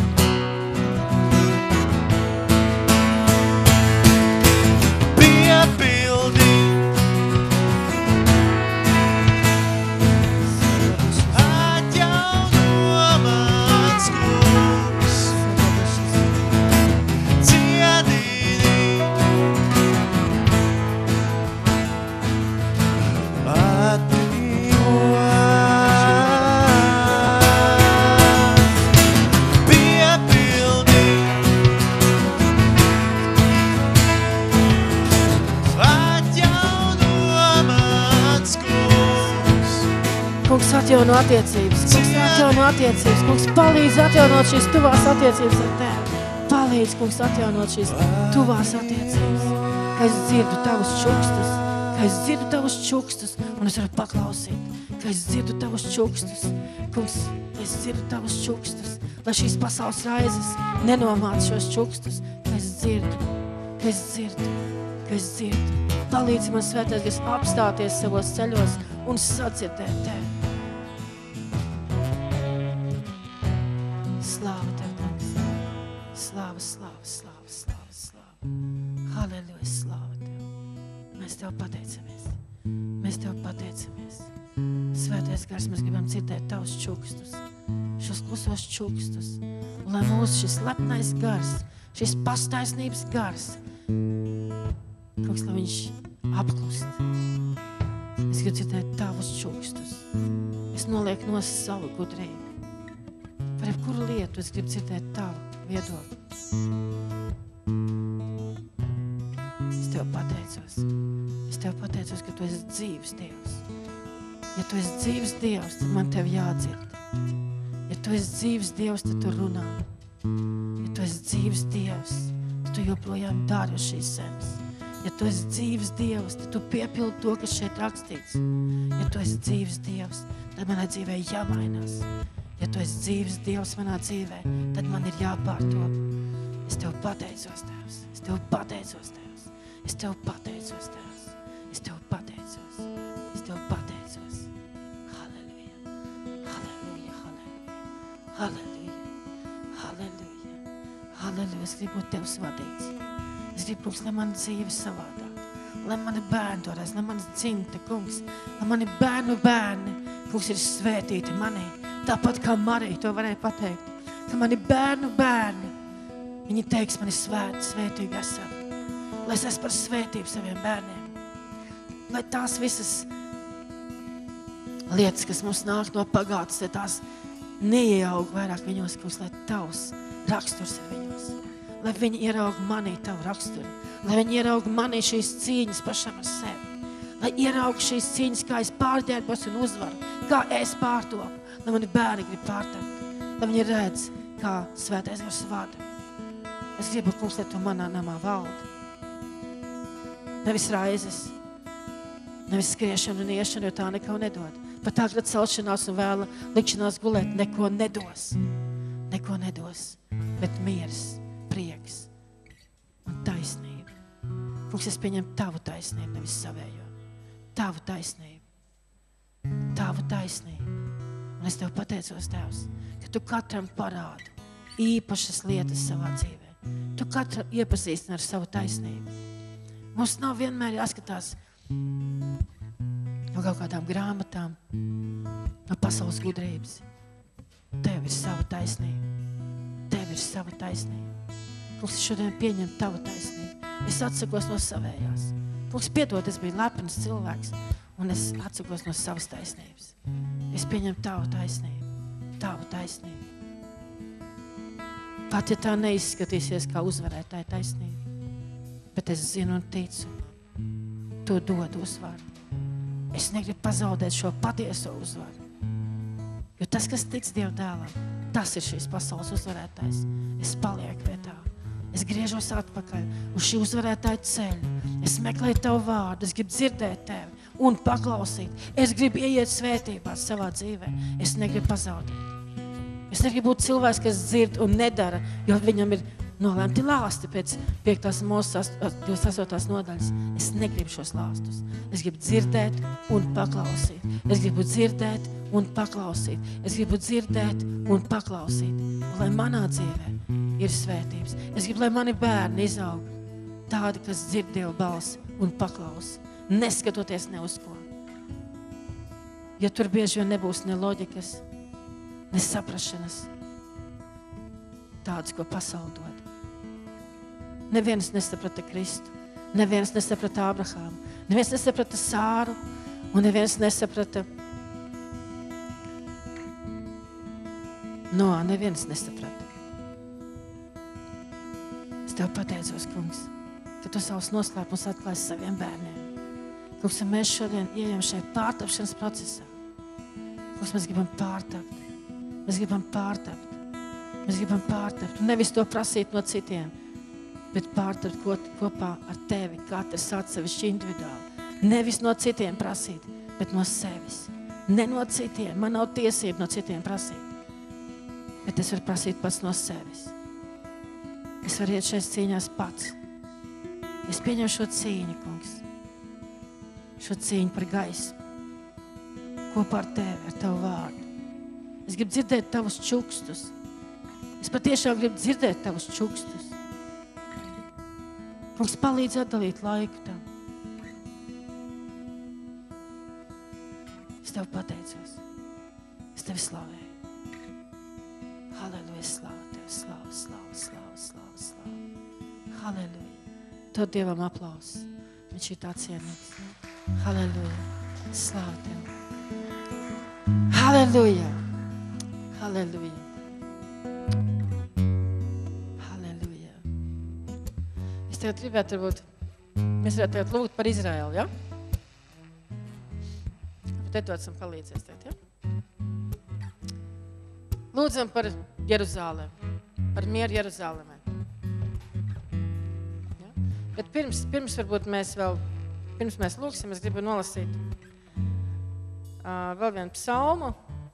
Speaker 2: Piepildi atjauno mans kungs. Cienīgi atbrīvo. Piepildi atjauno mans kungs.
Speaker 1: Kungs atjauno attiecības, kungs atjauno attiecības, kungs palīdz atjaunot šīs tuvās attiecības ar tevi. Palīdz, kungs, atjaunot šīs tuvās attiecības, ka es dzirdu tavus čukstus, ka es dzirdu tavus čukstus, un es varu paklausīt, ka es dzirdu tavus čukstus. Kungs, es dzirdu tavus čukstus, lai šīs pasaules raizes nenomāc šos čukstus, ka es dzirdu, ka es dzirdu, ka es dzirdu. Palīdzi man, Svētais Gars, apstāties savos ceļos un sadzirdēt tevi. Slāva tev, kungs. Slāva, slāva, slāva, slāva, slāva. Halleluja, slāva tev. Mēs tev pateicamies. Mēs tev pateicamies. Svētais Gars, mēs gribam dzirdēt tavus čukstus, šos klusos čukstus. Un lai mūsu šis lepnais gars, šis pastaisnības gars, kungs, lai viņš apklust. Es gribu dzirdēt tavus čukstus. Es nolieku no savu gudrību. Par jebkuru lietu es gribu dzirdēt tavu viedokli. Es tev pateicos. Es tev pateicos, ka tu esi dzīves Dievs. Ja tu esi dzīves Dievs, tad man tev jādzird. Ja tu esi dzīves Dievs, tad tu runā. Ja tu esi dzīves Dievs, tad tu joprojām dari uz šīs zemes. Ja tu esi dzīves Dievs, tad tu piepildi to, kas šeit rakstīts. Ja tu esi dzīves Dievs, tad manai dzīvē jāmainās. Ja tu esi dzīves Dievs manā dzīvē, tad man ir jāpārtop. Es tev pateicos, Tēvs. Es tev pateicos, Tēvs. Es tev pateicos, Tēvs. Es tev pateicos. Es tev pateicos. Halleluja. Halleluja, halleluja. Halleluja. Halleluja. Halleluja. Es gribu būt Tevs vadīts. Es gribu, kungs, lai man dzīve savādāk. Lai mani bērni toreiz, lai mani dzimta, kungs. Lai mani bērnu bērni, Kungs ir svētīti manī, tāpat kā Marija to varēja pateikt, ka mani bērnu bērni, viņi teiks mani svēt, svētīgi esam, lai es esmu par svētību saviem bērniem, lai tās visas lietas, kas mums nāk no pagātnes, lai tās neieaug vairāk viņos, kungs, lai tavs raksturs ir viņos, lai viņi ieraug manī tavu raksturu, lai viņi ieraug manī šīs cīņas pašam ar sevi, lai ieraug šīs cīņas, kā es pārģērbos un uzvaru, kā es pārtopu, lai mani bērni grib pārtapt, lai viņi redz, kā svētais gars vada. Es gribu, kungs, lai tu manā namā valdi. Nevis raizes, nevis skriešana un iešana, jo tā neko nedod. Pat tā, kad celšanās un vēla likšanās gulēt, neko nedos. Neko nedos, bet miers, prieks un taisnība. Kungs, es pieņemu tavu taisnību, nevis savējo. Tavu taisnību. Tavu taisnību. Un es tev pateicos, Tevs, ka tu katram parādi īpašas lietas savā dzīvē. Tu katru iepazīstini ar savu taisnību. Mums nav vienmēr jāskatās no kaut kādām grāmatām, no pasaules gudrības. Tev ir sava taisnība. Tev ir sava taisnība. Kungs, šodien pieņem tavu taisnību. Es atsakos no savējās. Kungs, piedod, es biju lepns cilvēks, un es atsakos no savas taisnības. Es pieņemu tavu taisnību. Tavu taisnību. Pat, ja tā neizskatīsies kā uzvarētāja taisnība, bet es zinu un ticu, to dod uzvaru. Es negribu pazaudēt šo patieso uzvaru. Jo tas, kas tic Dieva dēlam, tas ir šīs pasaules uzvarētājs. Es palieku pie tā. Es griežos atpakaļ uz šī uzvarētāja ceļu. Es meklēju tavu vārdu, es gribu dzirdēt tevi un paklausīt. Es gribu ieiet svētībās savā dzīvē. Es negribu pazaudēt. Es negribu būt cilvēks, kas dzird un nedara, jo viņam ir nolemti lāsti pēc piektās Mūzes divdesmit astotās nodaļas. Es negribu šos lāstus. Es gribu dzirdēt un paklausīt. Es gribu dzirdēt un paklausīt. Es gribu dzirdēt un paklausīt. Un lai manā dzīvē ir svētības. Es gribu, lai mani bērni izaug tādi, kas dzird Dieva balsi un paklausa, neskatoties ne uz ko. Ja tur bieži vien nebūs ne loģikas, ne saprašanas, tādas, ko pasaule dod. Neviens nesaprata Kristu, neviens nesaprata Abrahāmu, neviens nesaprata Sāru un neviens nesaprata Noā, neviens nesaprata. Es tev pateicos, kungs, ka tu savus noslēpumus atklāsi saviem bērniem. Kungs, un mēs šodien ieejam šai pārtapšanas procesā. Kungs, mēs gribam pārtapt. Mēs gribam pārtapt. Mēs gribam pārtapt. Nevis to prasīt no citiem, bet pārtapt kopā ar tevi, katrs atsevišķi individuāli. Nevis no citiem prasīt, bet no sevis. Ne no citiem. Man nav tiesība no citiem prasīt. Bet es varu prasīt pats no sevis. Es varu iet šais cīņās pats. Es pieņemu šo cīņu, kungs. Šo cīņu par gaismu. Kopā ar tevi, ar tavu vārdu. Es gribu dzirdēt tavus čukstus. Es patiešām gribu dzirdēt tavus čukstus. Kungs, palīdz atdalīt laiku tam. Es tev pateicos. Es tevi slavēju. Halleluja, slāva tev, slāva, slāva, slāva, slāva, slāva. Halleluja. Dod Dievam aplausus. Viņš ir tā cienīgs. Halleluja. Slāva tev. Halleluja. Halleluja. Halleluja. Es tev gribētu, varbūt, mēs varētu tev lūgt par Izraēlu, ja? Te tu esam palīdzies teikt, ja? Lūdzam par Jeruzālēm, par mieru Jeruzālēmē. Ja? Bet pirms, pirms varbūt mēs vēl, pirms mēs lūgsim, es gribu nolasīt uh, vēl vienu psalmu,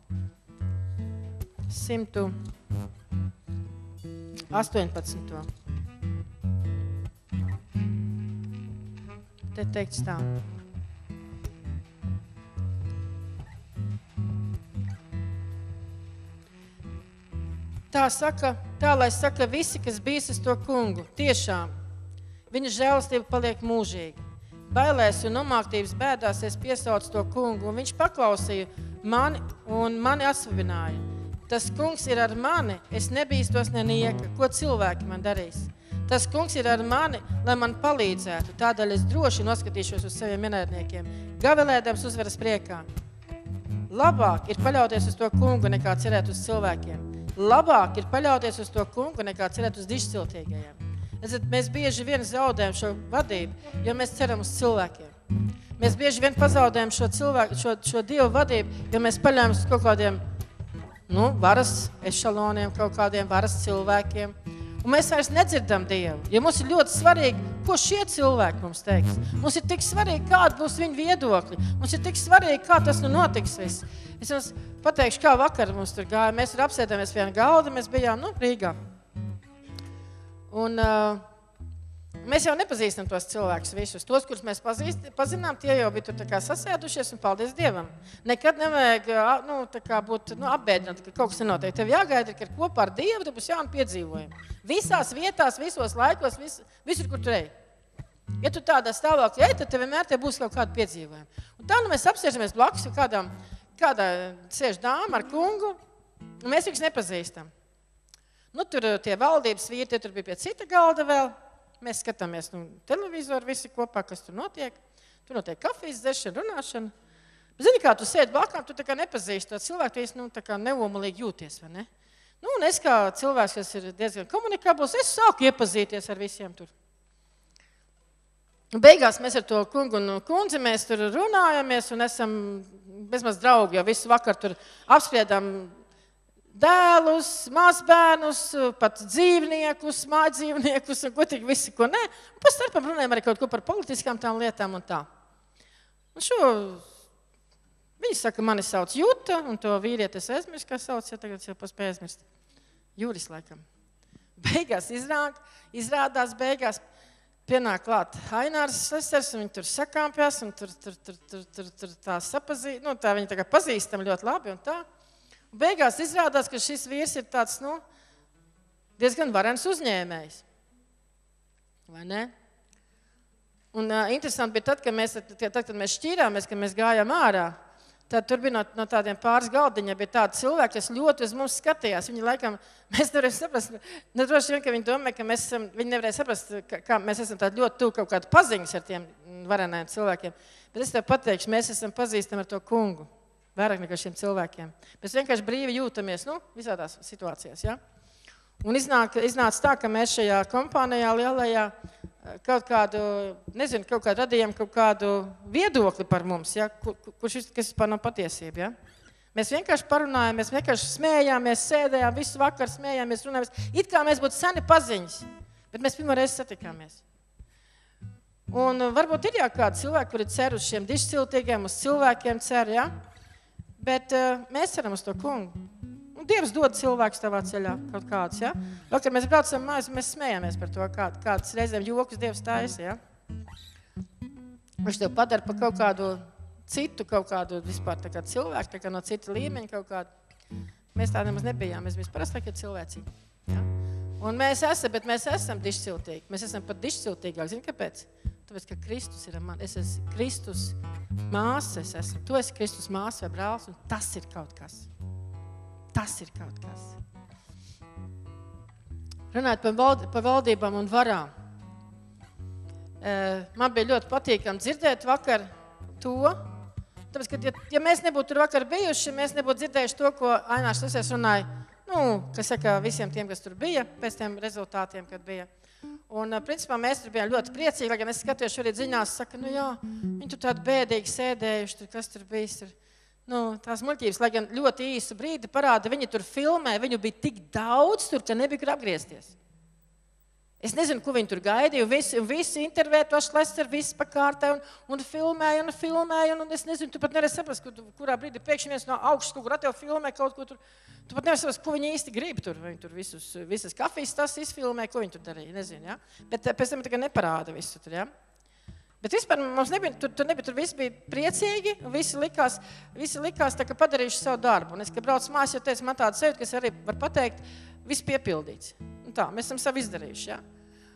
Speaker 1: simtu astoņpadsmito. Te teikts tā. Tā saka, tā lai saka visi, kas bijis uz to kungu. Tiešām, viņa žēlastība paliek mūžīgi. Bailēs un nomāktības bēdās es piesaucu to kungu, un viņš paklausīja mani, un mani atsvabināja. Tas kungs ir ar mani, es nebīstos nenieka, ko cilvēki man darīs. Tas kungs ir ar mani, lai man palīdzētu, tādēļ es droši noskatīšos uz saviem ienaidniekiem, gavilēdams uzvaras priekā. Labāk ir paļauties uz to kungu, nekā cerēt uz cilvēkiem. Labāk ir paļauties uz to kungu, nekā cerēt uz dišciltīgajiem. Mēs bieži vien zaudējam šo vadību, jo mēs ceram uz cilvēkiem. Mēs bieži vien pazaudējam šo, cilvēku, šo, šo Dievu vadību, jo mēs paļaujam uz kaut kādiem nu, varas ešaloniem, kaut kādiem varas cilvēkiem. Un mēs vairs nedzirdam Dievu, jo mums ir ļoti svarīgi, ko šie cilvēki mums teiks. Mums ir tik svarīgi, kāda būs viņa viedokļi. Mums ir tik svarīgi, kā tas nu notiks viss. Es jums pateikšu, kā vakar mums tur gāja. Mēs tur apsēdāmies pie viena galda, mēs bijām, nu, Rīgā. Un uh, mēs jau nepazīstam tos cilvēkus visus. Tos, kurus mēs pazīst, pazinām, tie jau bija tur tā kā sasēdušies un paldies Dievam. Nekad nevajag nu, tā kā būt nu, apbēdināt, ka kaut kas nenotiek. Tev jāgaida, ka kopā ar Dievu tev būs jauni piedzīvojumi. Visās vietās, visos laikos, vis, visur, kur tu ej. Ja tu tādā stāvoklī ej, tad tev vienmēr te būs kaut kāda piedzīvojuma. Un tā nu mēs apsēžamies blakus kādām, kādā sēž dāma ar kungu, un mēs viņus nepazīstam. Nu, tur tie valdības vīri, tie tur bija pie cita galda vēl. Mēs skatāmies nu, televizoru visi kopā, kas tur notiek. Tur notiek kafijas dzeršana, runāšana. Bet zini, kā tu sēdi blakām, tu tā kā nepazīsti to cilvēku, tu esi nu, tā kā neomulīgi jūties, vai ne? Nu, un es kā cilvēks, kas ir diezgan komunikabls, es sāku iepazīties ar visiem tur. Un beigās mēs ar to kungu un kundzi, mēs tur runājamies un esam bezmaz draugi, jo visu vakar tur apspriedām dēlus, mazbērnus, pat dzīvniekus, mājdzīvniekus un ko tik visi, ko ne. Un pa starpam runājam arī kaut ko par politiskām tām lietām un tā. Un šo, viņi saka, mani sauc Juta, un to vīrieti es aizmirstu, kā sauc, ja tagad jau paspēju aizmirst. Juris, laikam. Beigās izrāk, izrādās beigās, pienāk klāt Ainārs sesters, un viņi tur sakāmpjās, un tur, tur, tur, tur, tur, tur tā sapazī, nu tā viņi tā kā pazīstam ļoti labi un tā. Beigās izrādās, ka šis vīrs ir tāds, nu, diezgan varens uzņēmējs. Vai ne? Un uh, interesanti bija tad, kad mēs, tad, kad mēs šķīrāmies, kad mēs gājām ārā, tad tur bija no, no tādiem pāris galdiņiem, bija tādi cilvēki, kas ļoti uz mums skatījās. Viņi laikam, mēs nevarējām saprast, ne droši vien, ka viņi domāja, ka mēs esam, viņi nevarēja saprast, ka, kā mēs esam tādi ļoti tuvu kaut kādu paziņas ar tiem varenajiem cilvēkiem. Bet es tev pateikšu, mēs esam pazīstami ar to kungu. Vairāk nekā šiem cilvēkiem. Mēs vienkārši brīvi jūtamies, nu, visādās situācijās, ja? Un iznāk, iznāca tā, ka mēs šajā kompānijā lielajā kaut kādu, nezinu, kaut kādu radījām kaut kādu viedokli par mums, ja? Kur, kurš, kas vispār nav patiesība, ja? Mēs vienkārši parunājām, mēs vienkārši smējāmies, sēdējām, visu vakaru smējāmies, runājāmies, it kā mēs būtu seni paziņas, bet mēs pirmo reizi satikāmies. Un varbūt ir jau kādi cilvēki, kuri cer uz šiem dišciltīgiem, uz cilvēkiem cer, ja? Bet uh, mēs ceram uz to kungu. Un Dievs dod cilvēkus tavā ceļā kaut kādus, ja? Vēl, kad mēs braucam mājās, mēs smējāmies par to, kā, kādas reizēm jokus Dievs taisa, ja? Viņš tev padara par kaut kādu citu, kaut kādu vispār tā kā cilvēku, tā kā no cita līmeņa kaut kādu. Mēs tā nemaz nebijām, mēs bijām parastākie cilvēci, ja? Un mēs esam, bet mēs esam dišciltīgi. Mēs esam pat dišciltīgāk. Zini, kāpēc? Tāpēc, ka Kristus ir man. Es esmu Kristus māsa, es esmu. Tu esi Kristus māsa vai brālis, un tas ir kaut kas. Tas ir kaut kas. Runājot par, vald, par valdībām un varām. Man bija ļoti patīkami dzirdēt vakar to. Tāpēc, ka ja, ja mēs nebūtu tur vakar bijuši, mēs nebūtu dzirdējuši to, ko Ainārs Sesers runāja. Nu, kas saka visiem tiem, kas tur bija, pēc tiem rezultātiem, kad bija. Un, principā, mēs tur bijām ļoti priecīgi, lai gan es skatījos šorīt ziņās, saka, nu jā, viņi tur tādi bēdīgi sēdējuši, tur, kas tur bijis, tur, nu, tās muļķības, lai gan ļoti īsu brīdi parāda, viņi tur filmē, viņu bija tik daudz tur, ka nebija kur apgriezties. Es nezinu, ko viņi tur gaidīja, un visi, un visi intervēja to Šlester, visi pa kārtē, un, un filmēja, un filmēja, un es nezinu, tu pat nevarēsi saprast, kur, kurā brīdī pēkšņi viens no augšas kaut kur attev filmē kaut ko tur. Tu pat nevarēsi saprast, ko viņi īsti grib tur. Viņi tur visus, visas kafijas tas izfilmē, ko viņi tur darīja, nezinu, ja? Bet pēc tam tikai neparāda visu tur, ja? Bet vispār mums nebija, tur, tur nebija, tur visi bija priecīgi, un visi likās, visi likās tā, ka padarījuši savu darbu. Un es, kad braucu mājās, jau teicu, man tāda sajūta, kas arī var pateikt, viss piepildīts. Un tā, mēs esam savu izdarījuši, ja?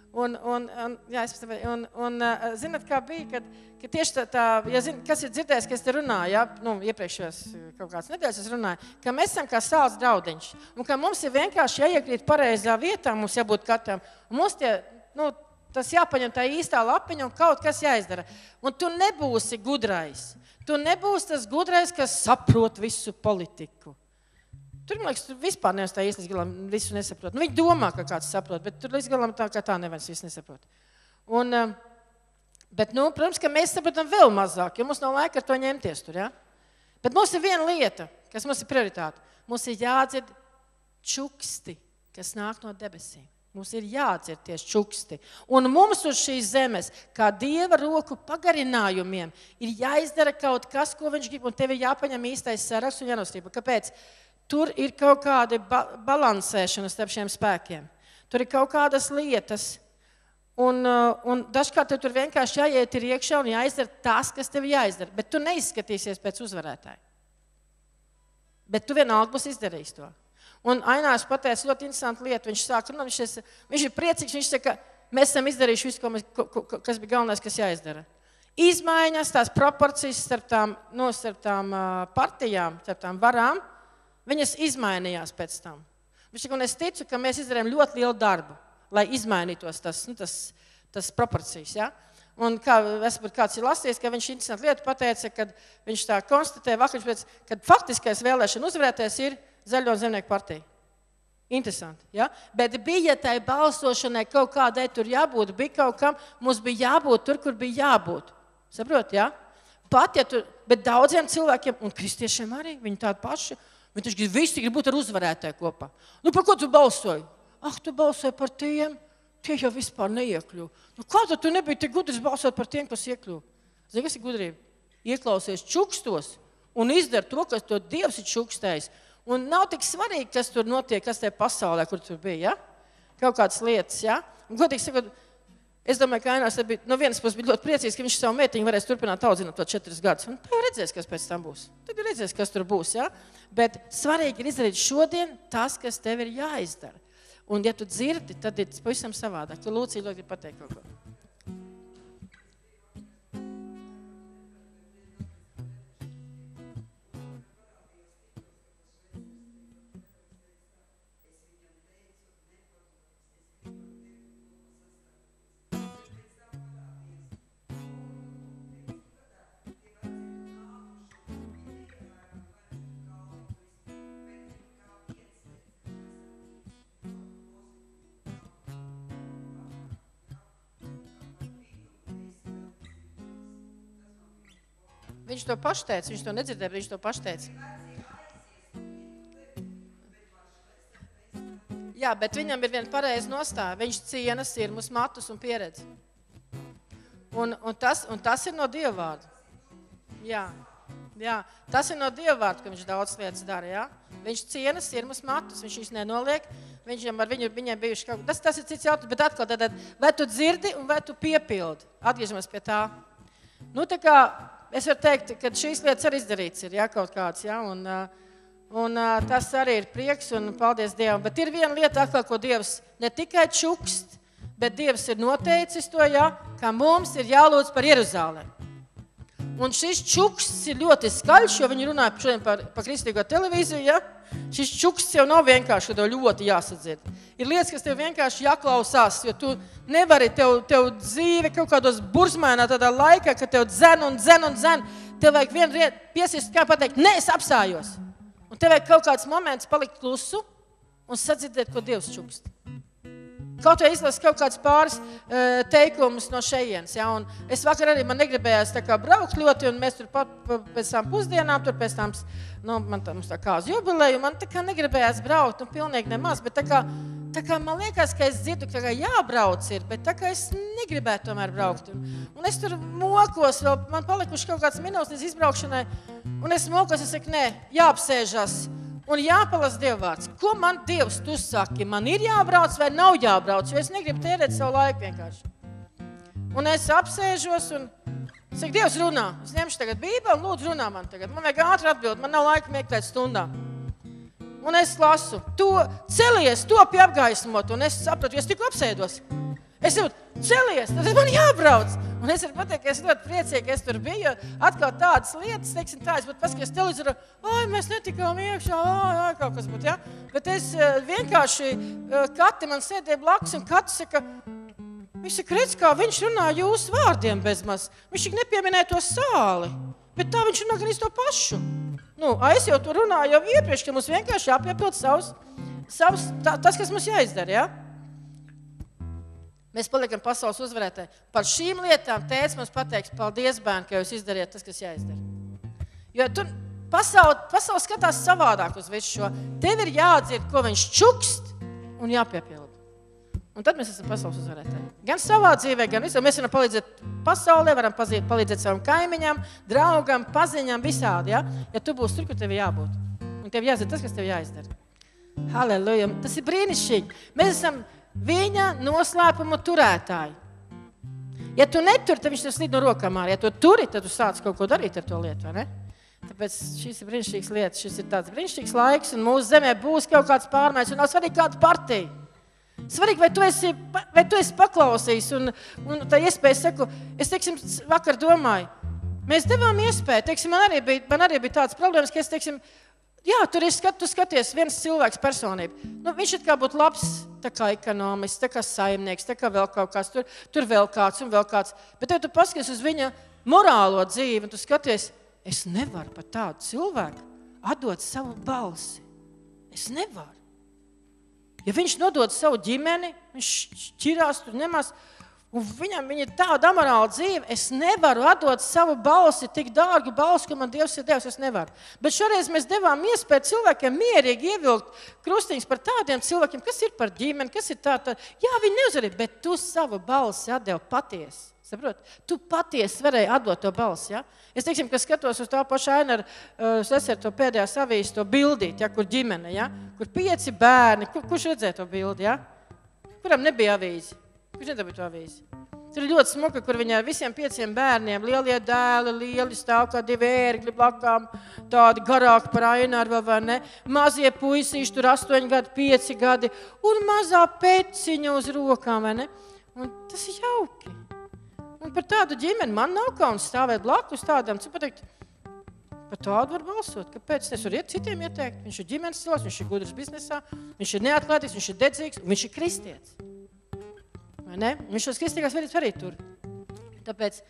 Speaker 1: Un, un, un, jā, es pēc tam, un, un uh, zināt, kā bija, kad, kad tieši tā, tā ja zin, kas ir dzirdējis, ka es te runāju, ja, nu, iepriekšējos kaut kāds nedēļas es runāju, ka mēs esam kā sāls draudiņš, un ka mums ir vienkārši jāiekrīt pareizā vietā, mums jābūt katram, un mums tie, nu, tas jāpaņem tā īstā lapiņa un kaut kas jāizdara. Un tu nebūsi gudrais, tu nebūsi tas gudrais, kas saprot visu politiku. Tur, man liekas, tur vispār nevis tā īsti līdz galam visu nesaprot. Nu, viņi domā, ka kāds saprot, bet tur līdz galam tā, kā tā neviens visu nesaprot. Un, bet, nu, protams, ka mēs saprotam vēl mazāk, jo mums nav laika ar to ņemties tur, ja? Bet mums ir viena lieta, kas mums ir prioritāte. Mums ir jādzird čuksti, kas nāk no debesīm. Mums ir jādzird tieši čuksti. Un mums uz šīs zemes, kā Dieva roku pagarinājumiem, ir jāizdara kaut kas, ko viņš grib, un tev ir jāpaņem īstais saraksts un jānostrība. Kāpēc? Tur ir kaut kāda ba- balansēšana starp šiem spēkiem. Tur ir kaut kādas lietas, un, un dažkārt tev tur vienkārši jāiet ir iekšā un jāizdara tas, kas tev jāizdara. Bet tu neizskatīsies pēc uzvarētāja. Bet tu vienalga būs izdarījis to. Un Ainārs pateica ļoti interesantu lietu. Viņš sāk runāt, viņš, es, viņš ir priecīgs, viņš saka, mēs esam izdarījuši visu, ko mēs, ko, ko, kas bija galvenais, kas jāizdara. Izmaiņas, tās proporcijas starp tām, no, starp tām uh, partijām, starp tām varām, viņas izmainījās pēc tam. Viņš saka, un es ticu, ka mēs izdarījām ļoti lielu darbu, lai izmainītos tas, nu, tas, tas proporcijas. Ja? Un kā, esmu kāds ir lasījis, ka viņš interesantu lietu pateica, kad viņš tā konstatē vakar, pēc, kad faktiskais vēlēšana uzvarētājs ir Zaļo zemnieku partija. Interesanti, ja? Bet bija tai balsošanai kaut kādai tur jābūt, bija kaut kam, mums bija jābūt tur, kur bija jābūt. Saprot, ja? Pat, ja tur, bet daudziem cilvēkiem, un kristiešiem arī, viņi tādi paši, viņi taču grib, visi grib būt ar uzvarētāju kopā. Nu, par ko tu balsoji? Ah, tu balsoji par tiem, tie jau vispār neiekļuv. Nu, kā tad tu nebija tik gudrs balsot par tiem, kas iekļuv? Zini, kas ir gudrība? Ieklausies čukstos un izdara to, kas to Dievs ir čukstējis. Un nav tik svarīgi, kas tur notiek, kas tajā pasaulē, kur tur bija, ja? Kaut kādas lietas, ja? Un, godīgi sakot, es domāju, ka Ainārs bija, no vienas puses bija ļoti priecīgs, ka viņš savu meitiņu varēs turpināt audzināt to četras gadus. Un tad redzēs, kas pēc tam būs. Tad redzēs, kas tur būs, ja? Bet svarīgi ir izdarīt šodien tas, kas tev ir jāizdara. Un, ja tu dzirdi, tad ir pavisam savādāk. Tu Lūcija ļoti grib pateikt kaut ko. Viņš to pašu teica, viņš to nedzirdēja, bet viņš to pašu teica. Jā, bet viņam ir viena pareiza nostāja. Viņš ciena sirmus, matus un pieredzi. Un, un, tas, un tas ir no Dieva vārda. Jā, jā, tas ir no Dieva vārda, ka viņš daudz lietas dara. Jā? Viņš ciena sirmus, matus, viņš viņus nenoliek. Viņam ar viņu, viņiem bijuši kaut kas. Tas, tas ir cits jautājums, bet atkal tad, vai tu dzirdi un vai tu piepildi? Atgriežamies pie tā. Nu, tā kā es varu teikt, ka šīs lietas arī izdarīts ir, ja, kaut kāds, ja, un, un tas arī ir prieks un paldies Dievam. Bet ir viena lieta, atkal, ko Dievs ne tikai čukst, bet Dievs ir noteicis to, ja, ka mums ir jālūdz par Jeruzalemi. Un šis čuksts ir ļoti skaļš, jo viņi runāja šodien par, par kristīgo televīziju, ja. Šis čuksts jau nav vienkārši, ka tev ļoti jāsadzird. Ir lietas, kas tev vienkārši jāklausās, jo tu nevari, tev, tev dzīve kaut kādos burzmēnā tādā laikā, ka tev dzen un dzen un dzen. Tev vajag vienu piesist, kā pateikt, ne, es apsājos. Un tev vajag kaut kāds moments palikt klusu un sadzirdēt, ko Dievs čukst. Kaut vai izlasu kaut kāds pāris uh, teikumus no šejienes. Ja? Un es vakar arī man negribējās tā kā braukt ļoti, un mēs tur pat pēc tām pusdienām, tur pēc tām, nu, man tā, mums tā kāzu jubileju, man tā kā negribējās braukt, nu, pilnīgi nemaz, bet tā kā, tā kā man liekas, ka es dzirdu, ka jābrauc ir, bet tā kā es negribētu tomēr braukt. Un, un es tur mokos, vēl man palikuši kaut kāds minūtes līdz izbraukšanai, un es mokos, es saku, nē, jāapsēžas. Un jāpalas Dieva vārds. Ko man Dievs tu saki? Man ir jābrauc vai nav jābrauc? Jo es negribu tērēt savu laiku vienkārši. Un es apsēžos un saku, Dievs runā. Es ņemšu tagad Bībeli un lūdzu runā man tagad. Man vajag ātri atbild, man nav laika meklēt stundā. Un es lasu, to celies, to pie apgaismot. Un es sapratu, jo es tikko apsēdos. Es jau celies, tad man jābrauc. Un es varu pateikt, ka es ļoti priecīgi, ka es tur biju. Atkal tādas lietas, teiksim tā, es būtu paskaties televizoru, ai, mēs netikām iekšā, ai, ai, kaut kas būtu, ja? Bet es vienkārši, Kati man sēdēja blakus, un Kati saka, viņš saka, redz, kā viņš runā jūsu vārdiem bezmaz. Viņš tik nepieminēja to sāli, bet tā viņš runā gan iz to pašu. Nu, es jau tur runāju jau iepriekš, ka mums vienkārši jāpiepild savus, savus tā, tas, kas mums jāizdara, ja? Mēs paliekam pasaules uzvarētāji. Par šīm lietām tēvs mums pateiks, paldies, bērni, ka jūs izdarījāt tas, kas jāizdara. Jo tur pasauli, pasauli skatās savādāk uz visu šo. Tev ir jādzird, ko viņš čukst un jāpiepilda. Un tad mēs esam pasaules uzvarētāji. Gan savā dzīvē, gan visam. Mēs varam palīdzēt pasaulē, varam palīdzēt savam kaimiņam, draugam, paziņam, visādi. Ja, ja tu būsi tur, kur tev jābūt. Un tev jāzina tas, kas tev jāizdara. Halleluja. Tas ir brīnišķīgi. Mēs esam viņa noslēpuma turētāji. Ja tu neturi, tad viņš tev slid no rokām ārā. Ja tu turi, tad tu sāc kaut ko darīt ar to lietu, vai ne? Tāpēc šis ir brīnišķīgs lietas, šis ir tāds brīnišķīgs laiks, un mūsu zemē būs kaut kāds pārmaiņas, un nav svarīgi kāda partija. Svarīgi, vai tu esi, vai tu esi paklausījis, un, un tā iespēja saku, es, teiksim, vakar domāju, mēs devām iespēju, teiksim, man arī bija, man arī bija tāds problēmas, ka es, teiksim, jā, tur ir skat, tu skaties viens cilvēks personība. Nu, viņš ir kā būtu labs, tā kā ekonomists, tā kā saimnieks, tā kā vēl kaut kāds, tur, tur vēl kāds un vēl kāds. Bet tev tu paskaties uz viņa morālo dzīvi, un tu skaties, es nevaru par tādu cilvēku atdot savu balsi. Es nevaru. Ja viņš nodod savu ģimeni, viņš šķirās, tur nemaz, un viņam viņa ir tāda amorāla dzīve, es nevaru atdot savu balsi, tik dārgu balsi, ko man Dievs ir devis, es nevaru. Bet šoreiz mēs devām iespēju cilvēkiem mierīgi ievilkt krustiņus par tādiem cilvēkiem, kas ir par ģimeni, kas ir tā, tā. Jā, viņi neuzvarīja, bet tu savu balsi atdevi patiesi. Saprot? Tu patiesi varēji atdot to balsi, ja? Es, teiksim, ka skatos uz tā paša Ainaru, es esmu to pēdējā savīs, to bildīt, ja? Kur ģimene, ja? Kur pieci bērni, kur, kurš redzēja to bildi, ja? Kuram nebija avīzi? Kurš nedabīja to avīzi? Tur ir ļoti smuka, kur viņi ar visiem pieciem bērniem, lielie dēli, lieli stāv kā divi ērgļi blakām, tādi garāki par Ainaru vēl vai ne, mazie puisīši, tur astoņi gadi, pieci gadi, un mazā peciņa uz rokām, vai ne? Un tas ir jauki. Un par tādu ģimeni man nav kauns stāvēt blakus tādam, tu pateikt, par tādu var balsot. Kāpēc? Es varu iet citiem ieteikt. Viņš ir ģimenes cilvēks, viņš ir gudrs biznesā, viņš ir neatklātīgs, viņš ir dedzīgs, un viņš ir kristietis. Vai ne? Viņš šos kristīgās vērtības arī tur. Tāpēc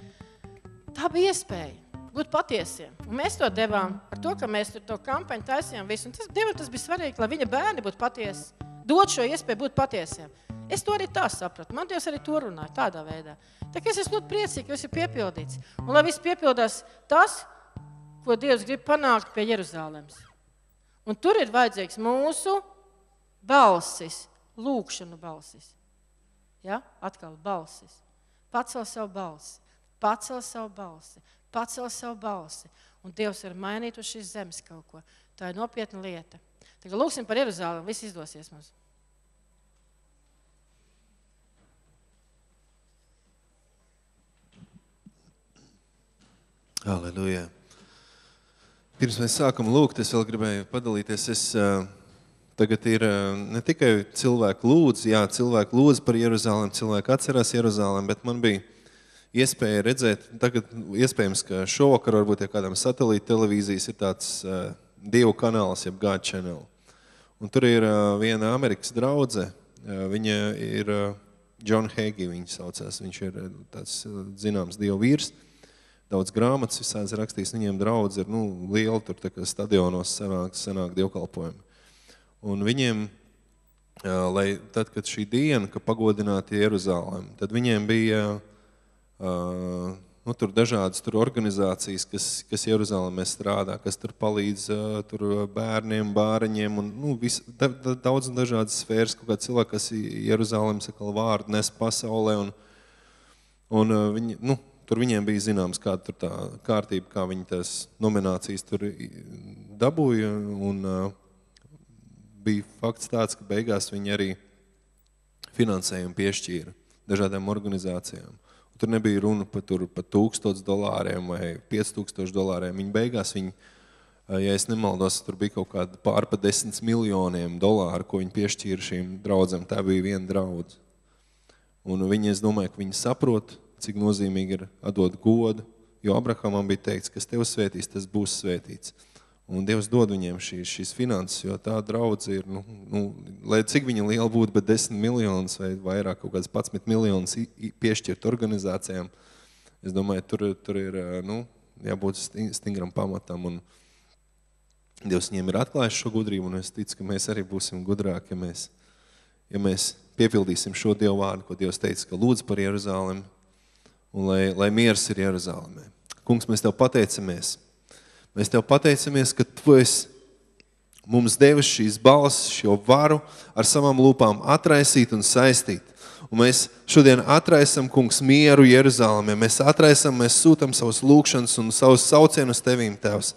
Speaker 1: tā bija iespēja būt patiesiem. Un mēs to devām ar to, ka mēs tur to kampaņu taisījām visu. Un tas, Dievam tas bija svarīgi, lai viņa bērni būtu patiesi. Dot šo iespēju būt patiesiem. Es to arī tā sapratu. Man Dievs arī to runāja tādā veidā. Tā kā es esmu ļoti priecīgi, ka viss ir piepildīts. Un lai viss piepildās tas, ko Dievs grib panākt pie Jeruzālemes. Un tur ir vajadzīgs mūsu balsis, lūkšanu balsis. Ja? Atkal balsis. Pacel savu balsi, pacel savu balsi, pacel savu balsi. Un Dievs var mainīt uz šīs zemes kaut ko. Tā ir nopietna lieta. Tagad lūksim par Jeruzālemi, viss izdosies mums.
Speaker 3: Halleluja. Pirms mēs sākam lūgt, es vēl gribēju padalīties. Es, uh, tagad ir uh, ne tikai cilvēku lūdz, jā, cilvēku lūdz par Jeruzālemi, cilvēku atcerās Jeruzālemi, bet man bija iespēja redzēt, tagad iespējams, ka šovakar varbūt, ja kādam satelīta televīzijas ir tāds uh, divu kanāls, jeb God Channel. Un tur ir uh, viena Amerikas draudze, uh, viņa ir uh, John Hagee, viņa saucās, viņš ir uh, tāds uh, zināms dievu vīrs. Daudz grāmatas visādas rakstīs, viņiem draudz ir nu, liela, tur tā kā stadionos sanāk, sanāk dievkalpojumi. Un viņiem, lai tad, kad šī diena, ka pagodināti Jeruzālemi, tad viņiem bija nu, tur dažādas tur organizācijas, kas, kas Jeruzālemē strādā, kas tur palīdz tur bērniem, bāriņiem un nu, vis, da, da, daudz un dažādas sfēras, kaut kā cilvēki, kas Jeruzālemi sakal vārdu nes pasaulē un, un viņi, nu, tur viņiem bija zināms, kāda tur tā kārtība, kā viņi tās nominācijas tur dabūja, un uh, bija fakts tāds, ka beigās viņi arī finansējumu piešķīra dažādām organizācijām. Un tur nebija runa par, tur, par tūkstots dolāriem vai piec tūkstoši dolāriem. Viņi beigās, viņi, ja es nemaldos, tur bija kaut kāda pār pa desmit miljoniem dolāru, ko viņi piešķīra šīm draudzēm. Tā bija viena draudze. Un viņi, es domāju, ka viņi saprot, cik nozīmīgi ir atdot godu, jo Abrahamam bija teikts, kas tev svētīs, tas būs svētīts. Un Dievs dod viņiem šī, šīs finanses, jo tā draudze ir, nu, nu, lai cik viņa liela būtu, bet desmit miljonus vai vairāk kaut kāds padsmit miljonus piešķirt organizācijām. Es domāju, tur, tur ir, nu, jābūt stingram pamatam. Un Dievs viņiem ir atklājis šo gudrību, un es ticu, ka mēs arī būsim gudrāki, ja mēs, ja mēs piepildīsim šo Dievu vārdu, ko Dievs teica, ka lūdz par Jeruzalemi, un lai, lai miers ir Jeruzalemē. Kungs, mēs Tev pateicamies. Mēs Tev pateicamies, ka Tu esi mums devis šīs balsis, šo varu ar savām lūpām atraisīt un saistīt. Un mēs šodien atraisam, Kungs, mieru Jeruzalemē. Mēs atraisam, mēs sūtam savus lūkšanas un savus saucienus Tevīm, Tevs.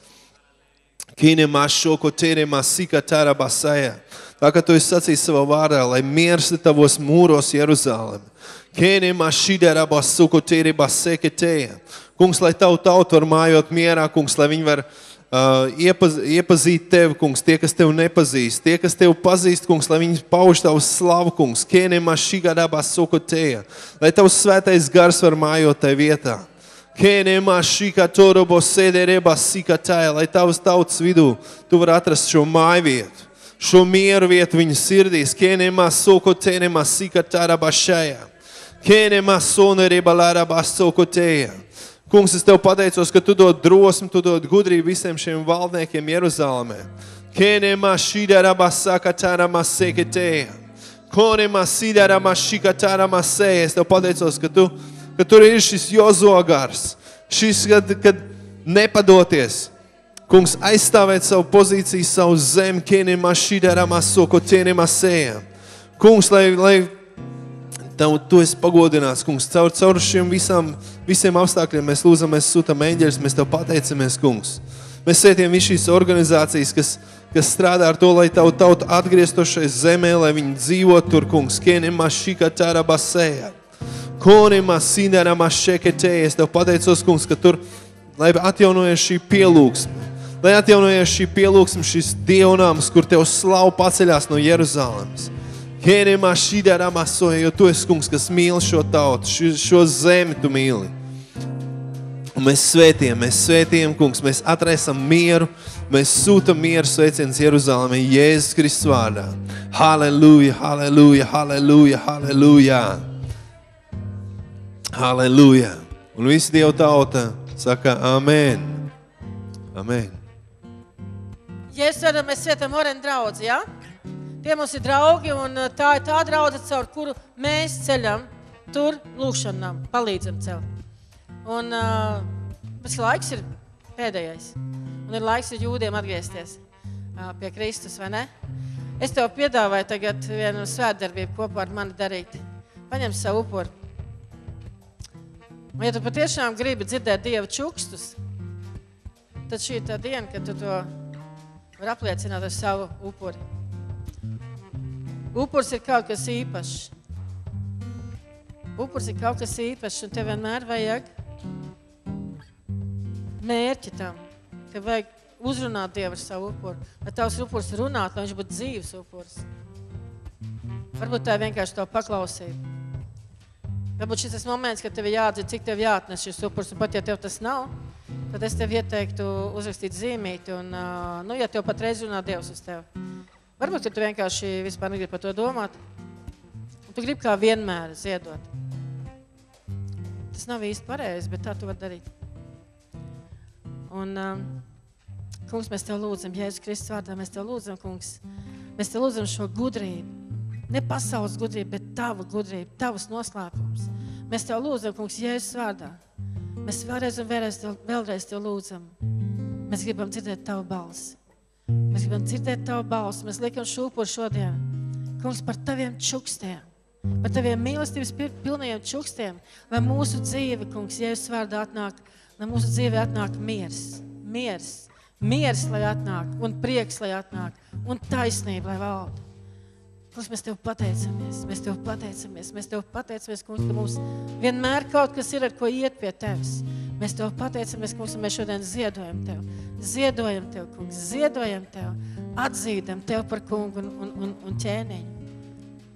Speaker 3: Kīnimā šoko tērimā sika tāra basajā. Tā, ka Tu esi sacījis savā vārdā, lai miers ir Tavos mūros Jeruzaleme. Kīnimā šidērā basuko tēri baseketēja. Kungs, lai Tavu tautu var mājot mierā, Kungs, lai viņi var uh, iepaz, iepazīt Tevi, Kungs, tie, kas Tevi nepazīst, tie, kas Tevi pazīst, Kungs, lai viņi pauž Tavu slavu, Kungs. Kīnimā šigadā basuko tēja. Lai Tavs svētais gars var mājot Tai vietā. Kēnēmā šīkā torobo sēdērēbā sīkatāja, lai Tavas tautas vidū Tu var atrast šo māju vietu, šo mieru vietu viņu sirdīs. Kēnēmā soko tēnēmā sīkatāra bašajā. Kēnēmā sonerēbā lārabā soko tēja. Kungs, es Tev pateicos, ka Tu dod drosmi, Tu dod gudrību visiem šiem valdniekiem Jeruzalemē. Kēnēmā šīdārabā sākatāra masēketēja. Kōnēmā sīdārabā šīkatāra masēja. Es Tev pateicos, ka Tu ka tur ir šis Jozo gars, šis, kad, kad nepadoties, Kungs, aizstāvēt savu pozīciju, savu zemi, kēnimā šīdārā soko tēnimā sējām. Kungs, lai, lai Tev, Tu esi pagodināts, Kungs, caur, caur šiem visām, visiem apstākļiem mēs lūdzam, mēs sūtam eņģeļus, mēs Tev pateicamies, Kungs. Mēs sētiem visu šīs organizācijas, kas, kas strādā ar to, lai Tavu tautu atgrieztos šai zemē, lai viņi dzīvot tur, Kungs, kēnimā šīkā tāra basējām. Konimā sīnērāmā šeketēja. Es Tev pateicos, Kungs, ka tur, lai atjaunojies šī pielūgsme, lai atjaunojies šī pielūgsme, šis dievnāms, kur Tev slavu paceļās no Jeruzalemes. Konimā šīdērāmā soja, jo Tu esi, Kungs, kas mīl šo tautu, šo, šo zemi Tu mīli. Un mēs svētījam, mēs svētījam, Kungs, mēs atraisam mieru, mēs sūtam mieru sveiciens Jeruzalemē, Jēzus Kristus vārdā. Halleluja, halleluja, halleluja, halleluja. Halleluja. Un visi Dieva tauta saka amen. Amen.
Speaker 1: Jēzus vārdā mēs svētam Orenu draudzi, ja? Tie mums ir draugi, un tā ir tā draudze, caur kuru mēs ceļam tur lūkšanām, palīdzam celt. Un uh, bet laiks ir pēdējais. Un ir laiks ir jūdiem atgriezties uh, pie Kristus, vai ne? Es Tev piedāvāju tagad vienu svētdarbību kopā ar mani darīt. Paņem savu upuri. Un ja Tu patiešām gribi dzirdēt Dieva čukstus, tad šī ir tā diena, kad Tu to var apliecināt ar savu upuri. Upurs ir kaut kas īpašs. Upurs ir kaut kas īpašs, un Tev vienmēr vajag mērķi tam. Tev vajag uzrunāt Dievu ar savu upuri. Lai Tavs upurs runāt, lai viņš būtu dzīves upurs. Varbūt tā ir vienkārši Tavu paklausību. Varbūt šis tas moments, kad Tev ir jāatdzird, cik Tev jāatnes šis upurs, un pat ja Tev tas nav, tad es Tev ieteiktu uzrakstīt zīmīti, un, nu, ja Tev patreiz runā Dievs uz Tev. Varbūt, ka Tu vienkārši vispār negribi par to domāt, un Tu gribi kā vienmēr ziedot. Tas nav īsti pareizi, bet tā Tu var darīt. Un, um, Kungs, mēs Tev lūdzam, Jēzus Kristus vārdā, mēs Tev lūdzam, Kungs, mēs Tev lūdzam šo gudrību. Ne pasaules gudrība, bet Tava gudrība, Tavas noslēpums. Mēs Tev lūdzam, Kungs, Jēzus vārdā. Mēs vēlreiz un vēlreiz tev, vēlreiz Tev lūdzam. Mēs gribam dzirdēt Tavu balsi. Mēs gribam dzirdēt Tavu balsi. Mēs liekam šūpuru šodien. Kungs, par Taviem čukstiem, par Taviem mīlestības pilnajiem čukstiem, lai mūsu dzīve, Kungs, Jēzus vārdā atnāk, lai mūsu dzīve atnāk miers, miers, miers, lai atnāk, un prieks, lai atnāk, un taisnība, lai valda. Kungs, mēs Tev pateicamies, mēs Tev pateicamies, mēs Tev pateicamies, Kungs, ka mums vienmēr kaut kas ir, ar ko iet pie Tevis. Mēs Tev pateicamies, Kungs, un mēs šodien ziedojam Tev. Ziedojam Tev, Kungs, ziedojam Tev, atzīdam Tev par kungu un, un, un, un ķēniņu.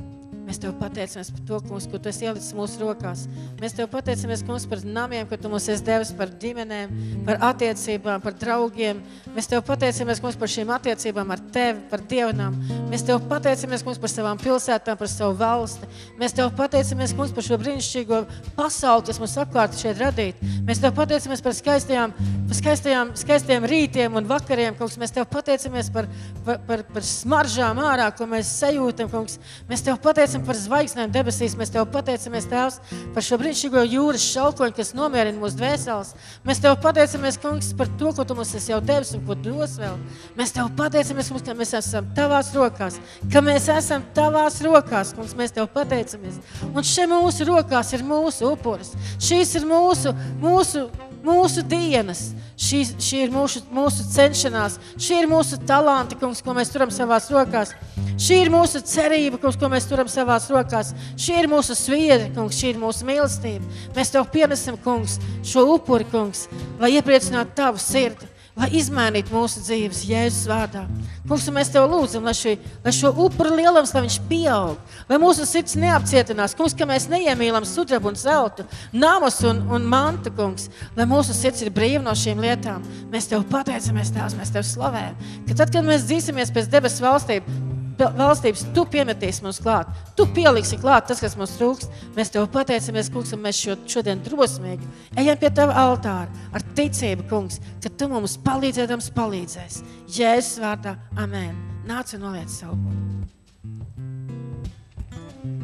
Speaker 1: Mēs Tev pateicamies par to, kungs, ko Tu esi ielicis mūsu rokās. Mēs Tev pateicamies, kungs, par namiem, ko Tu mums esi devis, par ģimenēm, par attiecībām, par draugiem. Mēs Tev pateicamies, kungs, par šīm attiecībām ar Tevi, par dievnām. Mēs Tev pateicamies, kungs, par savām pilsētām, par savu valsti. Mēs Tev pateicamies, kungs, par šo brīnišķīgo pasauli, kas mums apkārt šeit radīt. Mēs Tev pateicamies par skaistajām, par skaistajām, skaistajiem rītiem un vakariem, kungs. Mēs Tev pateicamies par, par, par, par smaržām ārā, ko mēs sajūtam, kungs. Mēs Tev pateicamies par zvaigznēm debesīs. Mēs Tev pateicamies, Tēvs, par šo brīnišķīgo jūras šalkoņu, kas nomierina mūsu dvēseles. Mēs Tev pateicamies, kungs, par to, ko Tu mums esi jau devis un ko Tu dos vēl. Mēs Tev pateicamies, kungs, ka mēs esam Tavās rokās, ka mēs esam Tavās rokās, kungs, mēs Tev pateicamies. Un šeit mūsu rokās ir mūsu upuris. Šīs ir mūsu, mūsu, mūsu dienas. Šī, šī ir mūsu, mūsu cenšanās. Šī ir mūsu talanti, kungs, ko mēs turam savās rokās. Šī ir mūsu cerība, kungs, ko mēs turam savās rokās. Šī ir mūsu sviedri, kungs, šī ir mūsu mīlestība. Mēs Tev pienesam, kungs, šo upuri, kungs, lai iepriecinātu Tavu sirdi, lai izmainītu mūsu dzīves Jēzus vārdā. Kungs, mēs Tev lūdzam, lai, šī, lai šo upuru lielums, lai viņš pieaug, lai mūsu sirds neapcietinās, kungs, ka mēs neiemīlam sudrabu un zeltu, namus un, un mantu, kungs, lai mūsu sirds ir brīva no šīm lietām. Mēs Tev pateicamies, Tēvs, mēs Tev slavējam, ka tad, kad mēs dzīsimies pēc debesu valstību, valstības, Tu piemetīsi mums klāt, Tu pieliksi klāt tas, kas mums trūkst. Mēs Tev pateicamies, kungs, un mēs šo, šodien drosmīgi ejam pie Tava altāra ar ticību, kungs, ka Tu mums palīdzēdams palīdzēs. Jēzus vārdā, amen. Nāc un noliec savu būtu.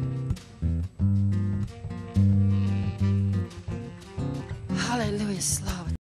Speaker 1: Halleluja, slavu.